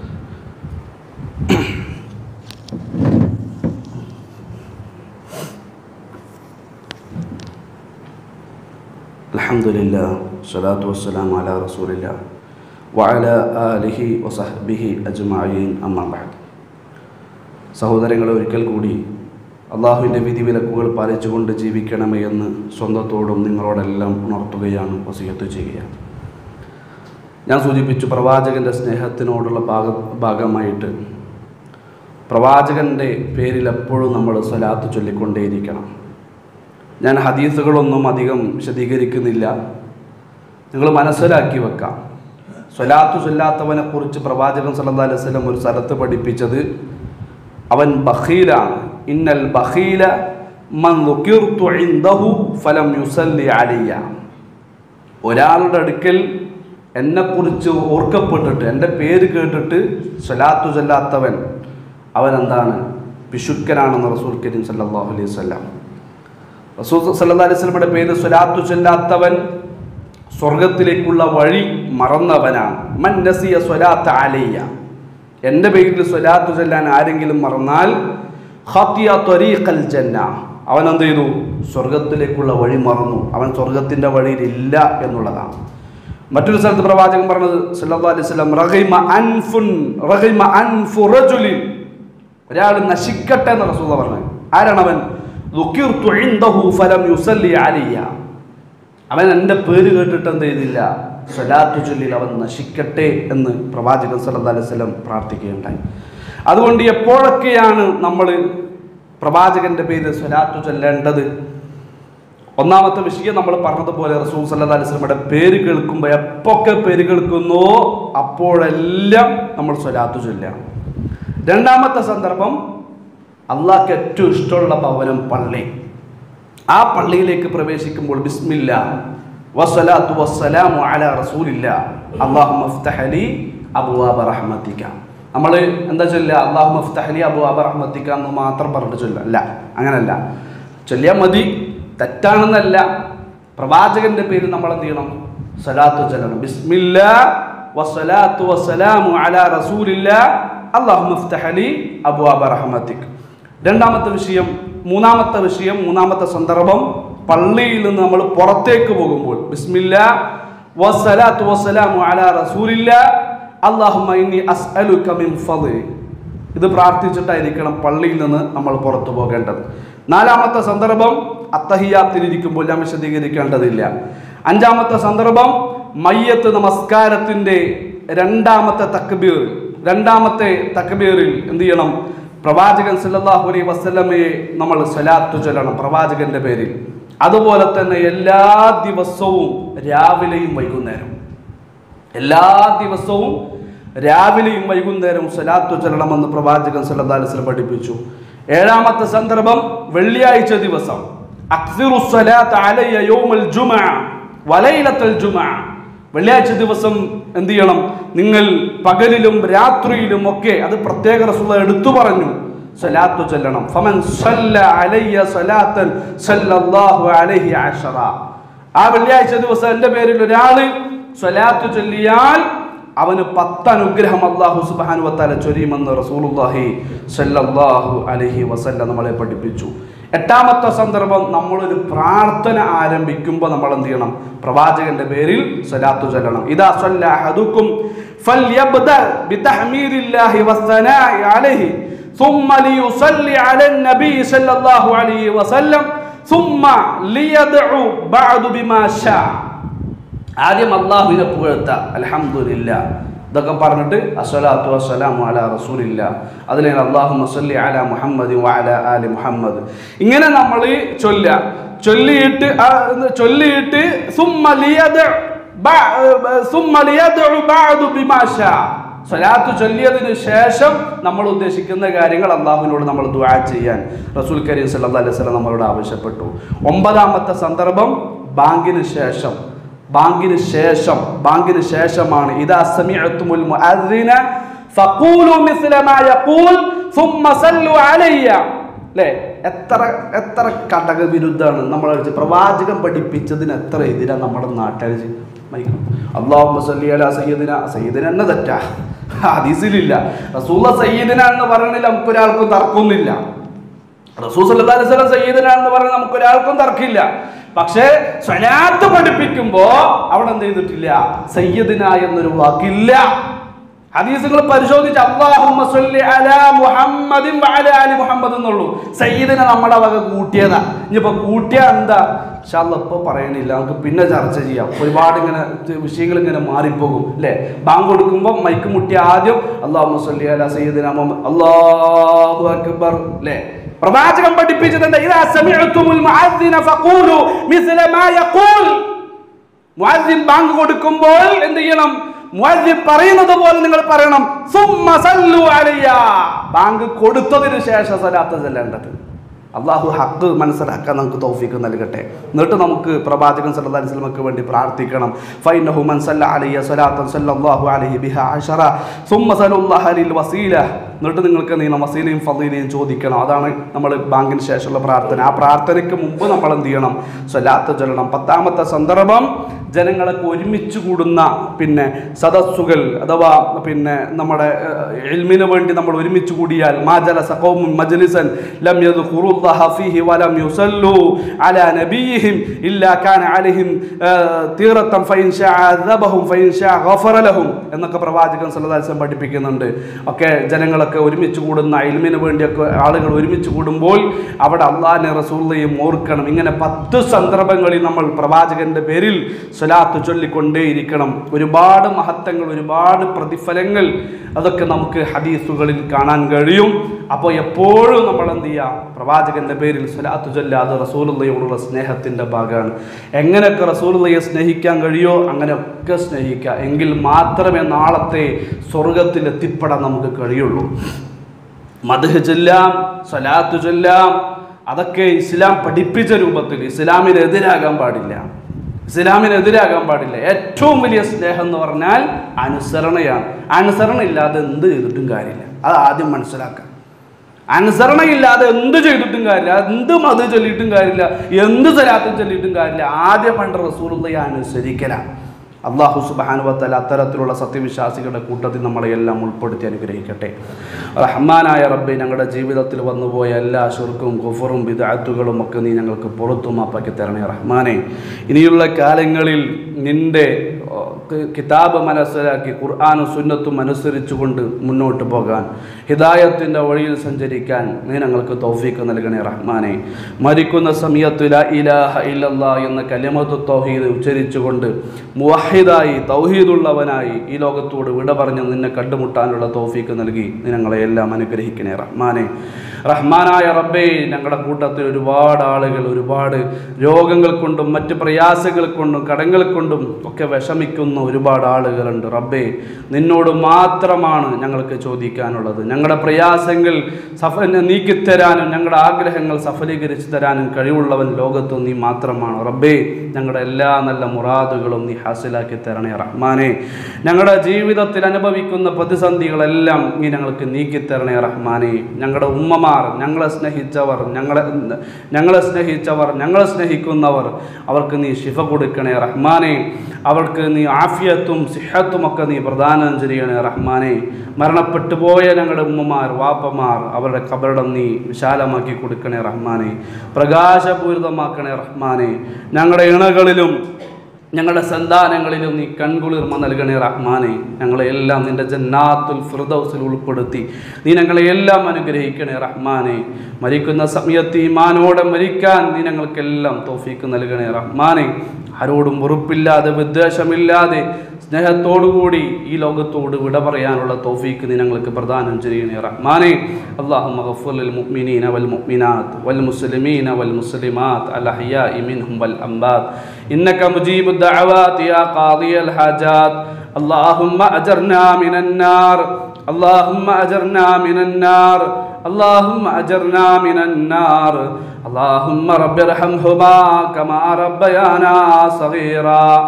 അൽഹംദുലില്ലാഹ് സ്വലാത്തു വസ്സലാമു അലാ റസൂലില്ലാഹ് വഅലാ ആലിഹി വസഹ്ബിഹി അജ്മഈൻ. അമ്മാ ബഅദ്. സഹോദരങ്ങളെ, ഒരിക്കൽ കൂടി അള്ളാഹുവിൻ്റെ വിധിവിലക്കുകൾ പാലിച്ചുകൊണ്ട് ജീവിക്കണമേ എന്ന് സ്വന്തത്തോടും നിങ്ങളോടെല്ലാം ഉണർത്തുകയാണ്, വസിയത്ത് ചെയ്യുകയാണ്. ഞാൻ സൂചിപ്പിച്ചു, പ്രവാചകൻ്റെ സ്നേഹത്തിനോടുള്ള ഭാഗ ഭാഗമായിട്ട് പ്രവാചകൻ്റെ പേരിൽ എപ്പോഴും നമ്മൾ സ്വലാത്ത് ചൊല്ലിക്കൊണ്ടേയിരിക്കണം. ഞാൻ ഹദീസുകളൊന്നും അധികം വിശദീകരിക്കുന്നില്ല, നിങ്ങൾ മനസ്സിലാക്കി വെക്കാം. സ്വലാത്ത് ചൊല്ലാത്തവനെ കുറിച്ച് പ്രവാചകൻ സല്ലല്ലാഹു അലൈഹി വസല്ലം ഒരു സ്ഥലത്ത് പഠിപ്പിച്ചത് അവൻ ബഖീലാണ്. ഇന്നൽ ബഖീല മൻ ദുകിർതു ഇൻദഹു ഫലം യുസല്ലി അലയ്യ. ഒരാളുടെ അടുക്കൽ എന്നെക്കുറിച്ച് ഓർക്കപ്പെട്ടിട്ട് എൻ്റെ പേര് കേട്ടിട്ട് സ്വലാത്തു ചൊല്ലാത്തവൻ അവൻ എന്താണ്? പിശുക്കനാണെന്ന് റസൂൽ കരീം സല്ലല്ലാഹു അലൈഹി വസല്ലം. റസൂൽ സല്ലല്ലാഹു അലൈഹി വസല്ലമയുടെ പേരിൽ സ്വലാത്തു ചൊല്ലാത്തവൻ സ്വർഗത്തിലേക്കുള്ള വഴി മറന്നവനാണ്. മൻ നസിയ സ്വലാത്ത അലയ്യ, എൻ്റെ പേരിൽ സ്വലാത്തു ചൊല്ലാൻ ആരെങ്കിലും മറന്നാൽ ഖതിയ ത്വരീഖൽ ജന്ന, അവൻ എന്ത് ചെയ്തു? സ്വർഗത്തിലേക്കുള്ള വഴി മറന്നു, അവൻ സ്വർഗത്തിൻ്റെ വഴിയിൽ ഇല്ല എന്നുള്ളതാണ്. മറ്റൊരു സ്ഥലത്ത് പ്രവാചകൻ പറഞ്ഞത് സല്ലല്ലാഹു അലൈഹി വസല്ലം, റഗിമ അൻഫുൻ റഗിമ അൻഫു റജുലിൻ, ഒരാൾ നശിക്കട്ടെ എന്ന് റസൂലുള്ളാഹി പറഞ്ഞു. ആരാണവൻ? ദുകിർതു ഇൻദഹു ഫലം യുസല്ലി അലയ്യ, അവൻ എൻ്റെ പേര് കേട്ടിട്ട് എന്ത് ചെയ്തില്ല? സ്വലാത്തു ചൊല്ലിൽ അവൻ നശിക്കട്ടെ എന്ന് പ്രവാചകൻ സല്ലല്ലാഹു അലൈഹി വസല്ലം പ്രാർത്ഥിക്കുകയുണ്ടായി. അതുകൊണ്ട് എപ്പോഴൊക്കെയാണ് നമ്മൾ പ്രവാചകന്റെ പേരിൽ സ്വലാത്തു ചൊല്ലേണ്ടത്? ഒന്നാമത്തെ വിഷയം നമ്മൾ പറഞ്ഞതുപോലെ റസൂൽ സല്ലല്ലാഹു അലൈഹി വസല്ലമയുടെ പേര് കേൾക്കുമ്പോൾ, എപ്പൊക്കെ പേര് കേൾക്കുന്നോ അപ്പോഴെല്ലാം നമ്മൾ സ്വലാത്തു ചൊല്ലുക. രണ്ടാമത്തെ സന്ദർഭം, അള്ളാഹ്ക്ക് ഏറ്റവും ഇഷ്ടമുള്ള ഭവനം പള്ളി. ആ പള്ളിയിലേക്ക് പ്രവേശിക്കുമ്പോൾ ബിസ്മില്ലാ വസ്സലാത്തു വസ്സലാമു അലാ റസൂലില്ലാ അല്ലാഹുമ്മ ഇഫ്തഹ് ലി അബ്വാബ റഹ്മതിക. നമ്മൾ എന്താ ചൊല്ലുക? അല്ലാഹുമ്മ ഇഫ്തഹ് ലി അബ്വാബ റഹ്മതിക എന്ന് മാത്രം പറഞ്ഞിട്ട് ചൊല്ലുക അല്ല, അങ്ങനല്ല. ചൊല്ലിയാൽ മതി, തെറ്റാണെന്നല്ല. പ്രവാചകന്റെ പേര് നമ്മൾ എന്ത് ചെയ്യണം? സ്വലാത്തു ചൊല്ലണം. ബിസ്മില്ലാ വസ്സലാത്തു വസ്സലാമു അലാ റസൂലില്ലാ അല്ലാഹുമ്മ ഇഫ്തഹ് ലി അബ്വാബ റഹ്മതിക. രണ്ടാമത്തെ വിഷയം മൂന്നാമത്തെ വിഷയം മൂന്നാമത്തെ സന്ദർഭം, പള്ളിയിൽ നിന്ന് നമ്മൾ പുറത്തേക്ക് പോകുമ്പോൾ ബിസ്മില്ലാ വസ്സലാത്തു വസ്സലാമു അലാ റസൂലില്ലാ അല്ലാഹുമ്മ ഇന്നി അസ്അലുക മിൻ ഫളി, ഇത് പ്രാർത്ഥിച്ചിട്ടായിരിക്കണം പള്ളിയിൽ നിന്ന് നമ്മൾ പുറത്തു പോകേണ്ടത്. നാലാമത്തെ സന്ദർഭം, അത്തഹിയാത്തിലിരിക്കുമ്പോൾ ഞാൻ വിശദീകരിക്കേണ്ടതില്ല. അഞ്ചാമത്തെ സന്ദർഭം, മയ്യത്ത് നമസ്കാരത്തിൻ്റെ രണ്ടാമത്തെ തക്ബീർ രണ്ടാമത്തെ തക്ബീറിൽ എന്ത് ചെയ്യണം? പ്രവാചകൻ സല്ലല്ലാഹു അലൈഹി വസല്ലമയെ നമ്മൾ സ്വലാത്തു ചൊല്ലണം പ്രവാചകന്റെ പേരിൽ. അതുപോലെ തന്നെ എല്ലാ ദിവസവും രാവിലെയും വൈകുന്നേരം എല്ലാ ദിവസവും രാവിലെയും വൈകുന്നേരവും സ്വലാത്തു ചൊല്ലണമെന്ന് പ്രവാചകൻ സല്ലല്ലാഹു അലൈഹി വസല്ലം പഠിപ്പിച്ചു. ഏഴാമത്തെ സന്ദർഭം, വെള്ളിയാഴ്ച ദിവസം അക്സിറു സ്വലാത്ത അലയ്യ യൗമൽ ജുമുഅ വലൈലത്തുൽ ജുമുഅ, വെള്ളിയാഴ്ച ദിവസം എന്ത് ചെയ്യണം? നിങ്ങൾ പകലിലും രാത്രിയിലും ഒക്കെ, അത് പ്രത്യേക റസൂൽ എടുത്തു പറഞ്ഞു, സ്വലാത്തു ചൊല്ലണം. ഫമൻ സല്ല അലയ്യ സ്വലാത്തൻ സല്ലല്ലാഹു അലൈഹി അശറ, ആ വെള്ളിയാഴ്ച ദിവസം എൻ്റെ പേരിൽ ഒരാള് സ്വലാത്തു ചൊല്ലിയാൽ അവന് പത്ത് അനുഗ്രഹം അല്ലാഹു സുബ്ഹാനഹു വ തആല ചൊരിയുമെന്ന് റസൂലുള്ളാഹി സല്ലല്ലാഹു അലൈഹി വസല്ലം നമ്മളെ പഠിപ്പിച്ചു. എട്ടാമത്തെ സന്ദർഭം, നമ്മളൊരു പ്രാർത്ഥന ആരംഭിക്കുമ്പോൾ നമ്മൾ എന്ത് ചെയ്യണം? പ്രവാചകന്റെ പേരിൽ സ്വലാത്തു ചൊല്ലണം. ഇദാ സല്ല അഹദുക്കും ഫൽയബ്ദ ബിതഹ്മീദില്ലാഹി വസ്സനാഇ അലൈഹി ثم ليصلي على النبي صلى الله عليه وسلم ثم ليدعو بعد بما شاء. ആദ്യം അല്ലാഹുവിനെ പുകഴ്ത്ത, അൽഹംദുലില്ലാഹ് ഇതൊക്കെ പറഞ്ഞിട്ട് അസ്സലാത്തു വസ്സലാമു അലാ റസൂലില്ലാ, അതിനെ അല്ലാഹുമ്മ സ്വല്ലി അലാ മുഹമ്മദി വഅലാ ആലി മുഹമ്മദ്, ഇങ്ങനെ നമ്മൾ ചൊല്ലുക. ചൊല്ലിയിട്ട് ചൊല്ലിയിട്ട് സുമ്മ ലിയദഉ സുമ്മ ലിയദഉ ബഅദു ബിമാ ശാ, സ്വലാത്ത് ചൊല്ലിയതിന് ശേഷം നമ്മൾ ഉദ്ദേശിക്കുന്ന കാര്യങ്ങൾ അള്ളാഹുവിനോട് നമ്മൾ ദുആ ചെയ്യാൻ റസൂൽ കരീം സല്ലല്ലാഹു അലൈഹി വസല്ലം നമ്മളോട് ആവശ്യപ്പെട്ടു. ഒമ്പതാമത്തെ സന്ദർഭം, ബാങ്കിന് ശേഷം ബാങ്കിന് ശേഷം ബാങ്കിന് ശേഷമാണ് ഇദാ സമിഅതുമുൽ മുഅദ്ദിന ഫഖൂലു മിസ്ല മാ യഖൂൽ സുമ്മ സല്ലു അലയ്യ. അല്ലേ? എത്ര എത്ര കടക വിരുദ്ധാണ് നമ്മളെ പ്രവാചകൻ പഠിപ്പിച്ചതിന് എത്ര എതിരാ നമ്മുടെ നാട്ടുകാർ അല്ലാഹുമ്മ സല്ലി അലാ സയ്യിദിന. സയ്യിദിന എന്നെ തെറ്റാ, ഹദീസിലില്ല. റസൂല സയ്യിദിന എന്ന് പറയണില്ല, നമുക്കൊരാൾക്കും തർക്കമൊന്നുമില്ല. റസൂൽ സല്ലല്ലാഹു അലൈഹി വസല്ലം സയ്യിദിന എന്ന് പറഞ്ഞാൽ നമുക്കൊരാൾക്കും തർക്കമില്ല. പക്ഷേ സ്വലാത്ത് പഠിപ്പിക്കുമ്പോ അവിടെ എന്ത് ചെയ്തിട്ടില്ല? സയ്യിദിന എന്നൊരു വാക്കില്ല. ഹദീസുകൾ പരിശോധിച്ച് അല്ലാഹുമ്മ സ്വല്ലി അലാ മുഹമ്മദിൻ വഅലാ ആലി മുഹമ്മദ് എന്നുള്ളൂ. സയ്യിദിനെ നമ്മുടെ വക കൂട്ടിയതാ. ഇനിയിപ്പോ കൂട്ടിയാ എന്താ ഇൻഷാ അല്ലാഹ് ഇപ്പൊ പറയണില്ല, നമുക്ക് പിന്നെ ചർച്ച ചെയ്യാം. ഒരുപാട് ഇങ്ങനെ വിഷയങ്ങൾ ഇങ്ങനെ മാറിപ്പോകും അല്ലേ? ബാങ്ക് കൊടുക്കുമ്പോൾ മൈക്ക് മുട്ടി ആദ്യം അല്ലാഹുമ്മ സ്വല്ലി അലാ സയ്യിദിന മുഹമ്മദ്, അല്ലാഹു അക്ബർ അല്ലേ? പ്രവാചകൻ പഠിപ്പിച്ചത് എന്താ? ഇദാ സമിഅതുമുൽ മുഅദ്ദിന ഫഖൂലു മിസ്ല മാ യഖൂൽ. മുഅദ്ദിൻ ബാങ്ക് കൊടുക്കുമ്പോൾ എന്ത് ചെയ്യണം? മുഅദ്ദിൻ പറയുന്നത് പോലെ നിങ്ങൾ പറയണം. സുമ്മ സല്ലു അലയ്യ. ബാങ്ക് കൊടുത്തതിന് ശേഷം സലാത്ത് ചൊല്ലേണ്ടത്. അള്ളാഹു ഹക്ക് മനസ്സിലാക്കാൻ നമുക്ക് തൗഫീഖ് നൽകട്ടെ. എന്നിട്ട് നമുക്ക് പ്രവാചകൻ സല്ലല്ലാഹു അലൈഹി വസല്ലമക്ക് വേണ്ടി പ്രാർത്ഥിക്കണം. ഫൈനഹു മൻ സല്ല അലയ്യ സ്വലാത്തൻ സല്ലല്ലാഹു അലൈഹി ബിഹാ അശറ സുമ്മ സല്ലല്ലാഹു അലൈഹിൽ വസീല. എന്നിട്ട് നിങ്ങൾക്ക് നീ വസീലയും ഫളീലയും ചോദിക്കണം. അതാണ് നമ്മൾ ബാങ്കിന് ശേഷമുള്ള പ്രാർത്ഥന. ആ പ്രാർത്ഥനയ്ക്ക് മുമ്പ് നമ്മൾ എന്ത് ചെയ്യണം? സ്വലാത്ത് ചൊല്ലണം. പത്താമത്തെ സന്ദർഭം ജനങ്ങളൊക്കെ ഒരുമിച്ച് കൂടുന്ന പിന്നെ സദസ്സുകൾ അഥവാ പിന്നെ നമ്മുടെ ഇൽമിന് വേണ്ടി നമ്മൾ ഒരുമിച്ച് കൂടിയാൽ മാ ജലസ ഖൗമുൻ മജ്ലിസൻ ലം യദ്കുറുല്ലാഹ ഫീഹി വലം യുസല്ലു അലാ നബിയിഹിം ഇല്ലാ കാന അലൈഹിം തീറത്തൻ ഫഇൻ ശാഅ അദബഹും ഫഇൻ ശാഅ ഗഫറ ലഹും എന്നൊക്കെ പ്രവാചകൻ സല്ലല്ലാഹു അലൈഹി വസല്ലം പഠിപ്പിക്കുന്നുണ്ട്. ഒക്കെ ജനങ്ങളൊക്കെ ഒരുമിച്ച് കൂടുന്ന ഇൽമിന് വേണ്ടിയൊക്കെ ആളുകൾ ഒരുമിച്ച് കൂടുമ്പോൾ അവിടെ അല്ലാഹുവിനെ റസൂലിനെയും ഓർക്കണം. ഇങ്ങനെ പത്ത് സന്ദർഭങ്ങളിൽ നമ്മൾ പ്രവാചകന്റെ പേരിൽ സ്വലാത്ത് ചൊല്ലിക്കൊണ്ടേയിരിക്കണം. ഒരുപാട് മഹത്വങ്ങൾ, ഒരുപാട് പ്രതിഫലങ്ങൾ അതൊക്കെ നമുക്ക് ഹദീസുകളിൽ കാണാൻ കഴിയും. അപ്പോൾ എപ്പോഴും നമ്മൾ എന്ത് ചെയ്യുക? പ്രവാചകന്റെ പേരിൽ സ്വലാത്ത് ചൊല്ലുക. അത് റസൂലുള്ളാഹിയോടുള്ള സ്നേഹത്തിൻ്റെ ഭാഗമാണ്. എങ്ങനെയൊക്കെ റസൂലുള്ളാഹിയെ സ്നേഹിക്കാൻ കഴിയോ അങ്ങനെയൊക്കെ സ്നേഹിക്കുക. എങ്കിൽ മാത്രമേ നാളത്തെ സ്വർഗത്തിൽ എത്തിപ്പെടാൻ നമുക്ക് കഴിയുള്ളൂ. മദ്ഹ് ചൊല്ലാം, സ്വലാത്ത് ചൊല്ലാം, അതൊക്കെ ഇസ്ലാം പഠിപ്പിച്ച രൂപത്തിൽ. ഇസ്ലാമിനെതിരാകാൻ പാടില്ല, ഇസ്ലാമിനെതിരാകാൻ പാടില്ല. ഏറ്റവും വലിയ സ്നേഹം എന്ന് പറഞ്ഞാൽ അനുസരണയാണ്. അനുസരണ ഇല്ലാതെ എന്ത് ചെയ്തിട്ടും കാര്യമില്ല. അത് ആദ്യം മനസ്സിലാക്കാം. അനുസരണയില്ലാതെ എന്ത് ചെയ്തിട്ടും കാര്യമില്ല, എന്ത് മത് ചൊല്ലിയിട്ടും കാര്യമില്ല, എന്ത് സ്വലാത്തും ചൊല്ലിയിട്ടും കാര്യമില്ല. ആദ്യം പണ്ട് റസൂലുള്ളാഹിയെ അനുസരിക്കലാണ്. അല്ലാഹു സുബ്ഹാനഹു വ തആല അത്തരത്തിലുള്ള സത്യവിശ്വാസികളുടെ കൂട്ടത്തിൽ നമ്മളെല്ലാം ഉൾപ്പെടുത്തി അനുഗ്രഹിക്കട്ടെ. റഹ്മാനായ റബ്ബേ, ഞങ്ങളുടെ ജീവിതത്തിൽ വന്നുപോയ എല്ലാ ശിർക്കും കുഫറും ബിദ്അത്തുകളും ഒക്കെ നീ ഞങ്ങൾക്ക് പുറത്തു മാപ്പാക്കി തരണേ റഹ്മാനെ. ഇനിയുള്ള കാലങ്ങളിൽ നിന്റെ കിതാബ് മനസ്സിലാക്കി ഖുർആനും സുന്നത്തും അനുസരിച്ചുകൊണ്ട് മുന്നോട്ട് പോകാൻ, ഹിദായത്തിൻ്റെ വഴിയിൽ സഞ്ചരിക്കാൻ നീ ഞങ്ങൾക്ക് തൗഫീഖ് നൽകണേ റഹ്മാനെ. മരിക്കുന്ന സമയത്ത് ലാ ഇലാഹ ഇല്ലല്ലാഹ് എന്ന കലിമത്തു തൗഹീദ് ഉച്ചരിച്ചുകൊണ്ട് മുവഹിദായി തൗഹീദുള്ളവനായി ഈ ലോകത്തോട് വിട പറഞ്ഞ് നിന്നെ കണ്ടുമുട്ടാനുള്ള തൗഫീഖ് നൽകി നീ ഞങ്ങളെ എല്ലാം അനുഗ്രഹിക്കണേ റഹ്മാനെ. റഹ്മാനായ റബ്ബേ, ഞങ്ങളുടെ കൂട്ടത്തിൽ ഒരുപാട് ആളുകൾ ഒരുപാട് രോഗങ്ങൾ കൊണ്ടും മറ്റ് പ്രയാസങ്ങൾ കൊണ്ടും കടങ്ങൾ കൊണ്ടും ഒക്കെ വിഷമിക്കുന്ന ഒരുപാട് ആളുകളുണ്ട്. റബ്ബേ, നിന്നോട് മാത്രമാണ് ഞങ്ങൾക്ക് ചോദിക്കാനുള്ളത്. ഞങ്ങളുടെ പ്രയാസങ്ങൾ സഫ നീക്കിത്തരാനും ഞങ്ങളുടെ ആഗ്രഹങ്ങൾ സഫലീകരിച്ചു തരാനും കഴിവുള്ളവൻ ലോകത്ത് നീ മാത്രമാണ്. റബ്ബേ, ഞങ്ങളുടെ എല്ലാ നല്ല മുറാദുകളും നീ ഹാസിലാക്കി തരണേ റഹ്മാനെ. ഞങ്ങളുടെ ജീവിതത്തിൽ അനുഭവിക്കുന്ന പ്രതിസന്ധികളെല്ലാം നീ ഞങ്ങൾക്ക് നീക്കിത്തരണേ റഹ്മാനെ. ഞങ്ങളുടെ ഉമ്മമാർ, ഞങ്ങളെ സ്നേഹിച്ചവർ, ഞങ്ങളെ ഞങ്ങളെ സ്നേഹിച്ചവർ ഞങ്ങളെ സ്നേഹിക്കുന്നവർ, അവർക്ക് നീ ശിഫ കൊടുക്കണേ റഹ്മാനെ. അവർക്ക് നീ ആഫിയത്തും സിഹത്തും ഒക്കെ നീ പ്രദാനം ചെയ്യണേ റഹ്മാനെ. മരണപ്പെട്ടു പോയ ഞങ്ങളുടെ ഉമ്മമാർ, വാപ്പമാർ, അവരുടെ ഖബറിടം നീ വിശാലമാക്കി കൊടുക്കണേ റഹ്മാനെ. പ്രകാശപൂരിതമാക്കണേ റഹ്മാനെ. ഞങ്ങളുടെ ഇണകളിലും ഞങ്ങളുടെ സന്താനങ്ങളിലും നീ കൺകുളിർമ നൽകണേ റഹ്മാനെ. ഞങ്ങളെല്ലാം നിന്റെ ജന്നാത്തുൽ ഫിർദൗസിൽ ഉൾപ്പെടുത്തി നീ ഞങ്ങളെയെല്ലാം അനുഗ്രഹിക്കണേ റഹ്മാനെ. മരിക്കുന്ന സമയത്ത് ഈമാനോടെ മരിക്കാൻ നീ ഞങ്ങൾക്കെല്ലാം തൗഫീഖ് നൽകണേ റഹ്മാനെ. ആരോടും വെറുപ്പില്ലാതെ വിദ്വേഷമില്ലാതെ സ്നേഹത്തോടുകൂടി ഈ ലോകത്തോട് വിട പറയാനുള്ള തൗഫീഖ് നീ ഞങ്ങൾക്ക് പ്രദാനം ചെയ്യണേ റഹ്മാനെ. അല്ലാഹുമ്മ ഗഫിർ ലിൽ മുഅ്മിനീന വൽ മുഅ്മിനാത്ത് വൽ മുസ്ലിമീന വൽ മുസ്ലിമാത്ത് അൽ അഹ്യാഇ മിൻഹും വൽ അംവാത്ത് ഇന്നക മുജീബുദ് ദഅവാതി യാ ഖാദിയൽ ഹാജാത്ത്. അല്ലാഹുമ്മ അജർനാ മിനൻ നാർ اللهم أجرنا من النار اللهم أجرنا من النار اللهم رب ارحمهما كما ربيانا صغيرا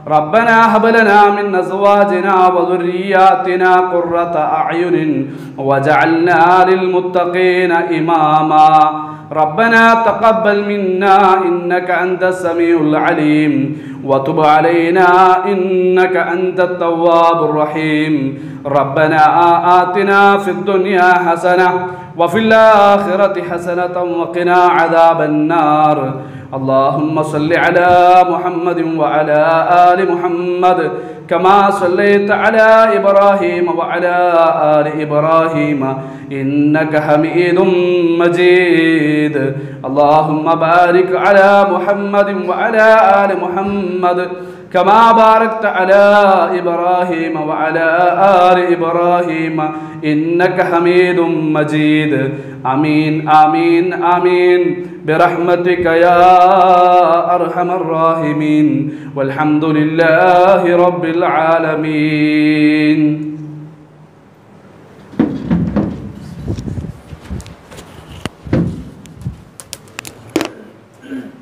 ربنا هب لنا من أزواجنا وذرياتنا قرة أعين واجعلنا للمتقين إماما ربنا تقبل منا إنك أنت السميع العليم وتب علينا إنك أنت التواب الرحيم ربنا آتنا في الدنيا حسنة وفي الآخرة حسنة وقنا عذاب النار اللهم صل على محمد وعلى آل محمد كما صليت على إبراهيم وعلى آل إبراهيم إنك حميد مجيد اللهم بارك على محمد وعلى آل محمد كما باركت على إبراهيم وعلى آل إبراهيم إنك حميد مجيد آمين آمين آمين برحمتك يا أرحم الراحمين والحمد لله رب العالمين.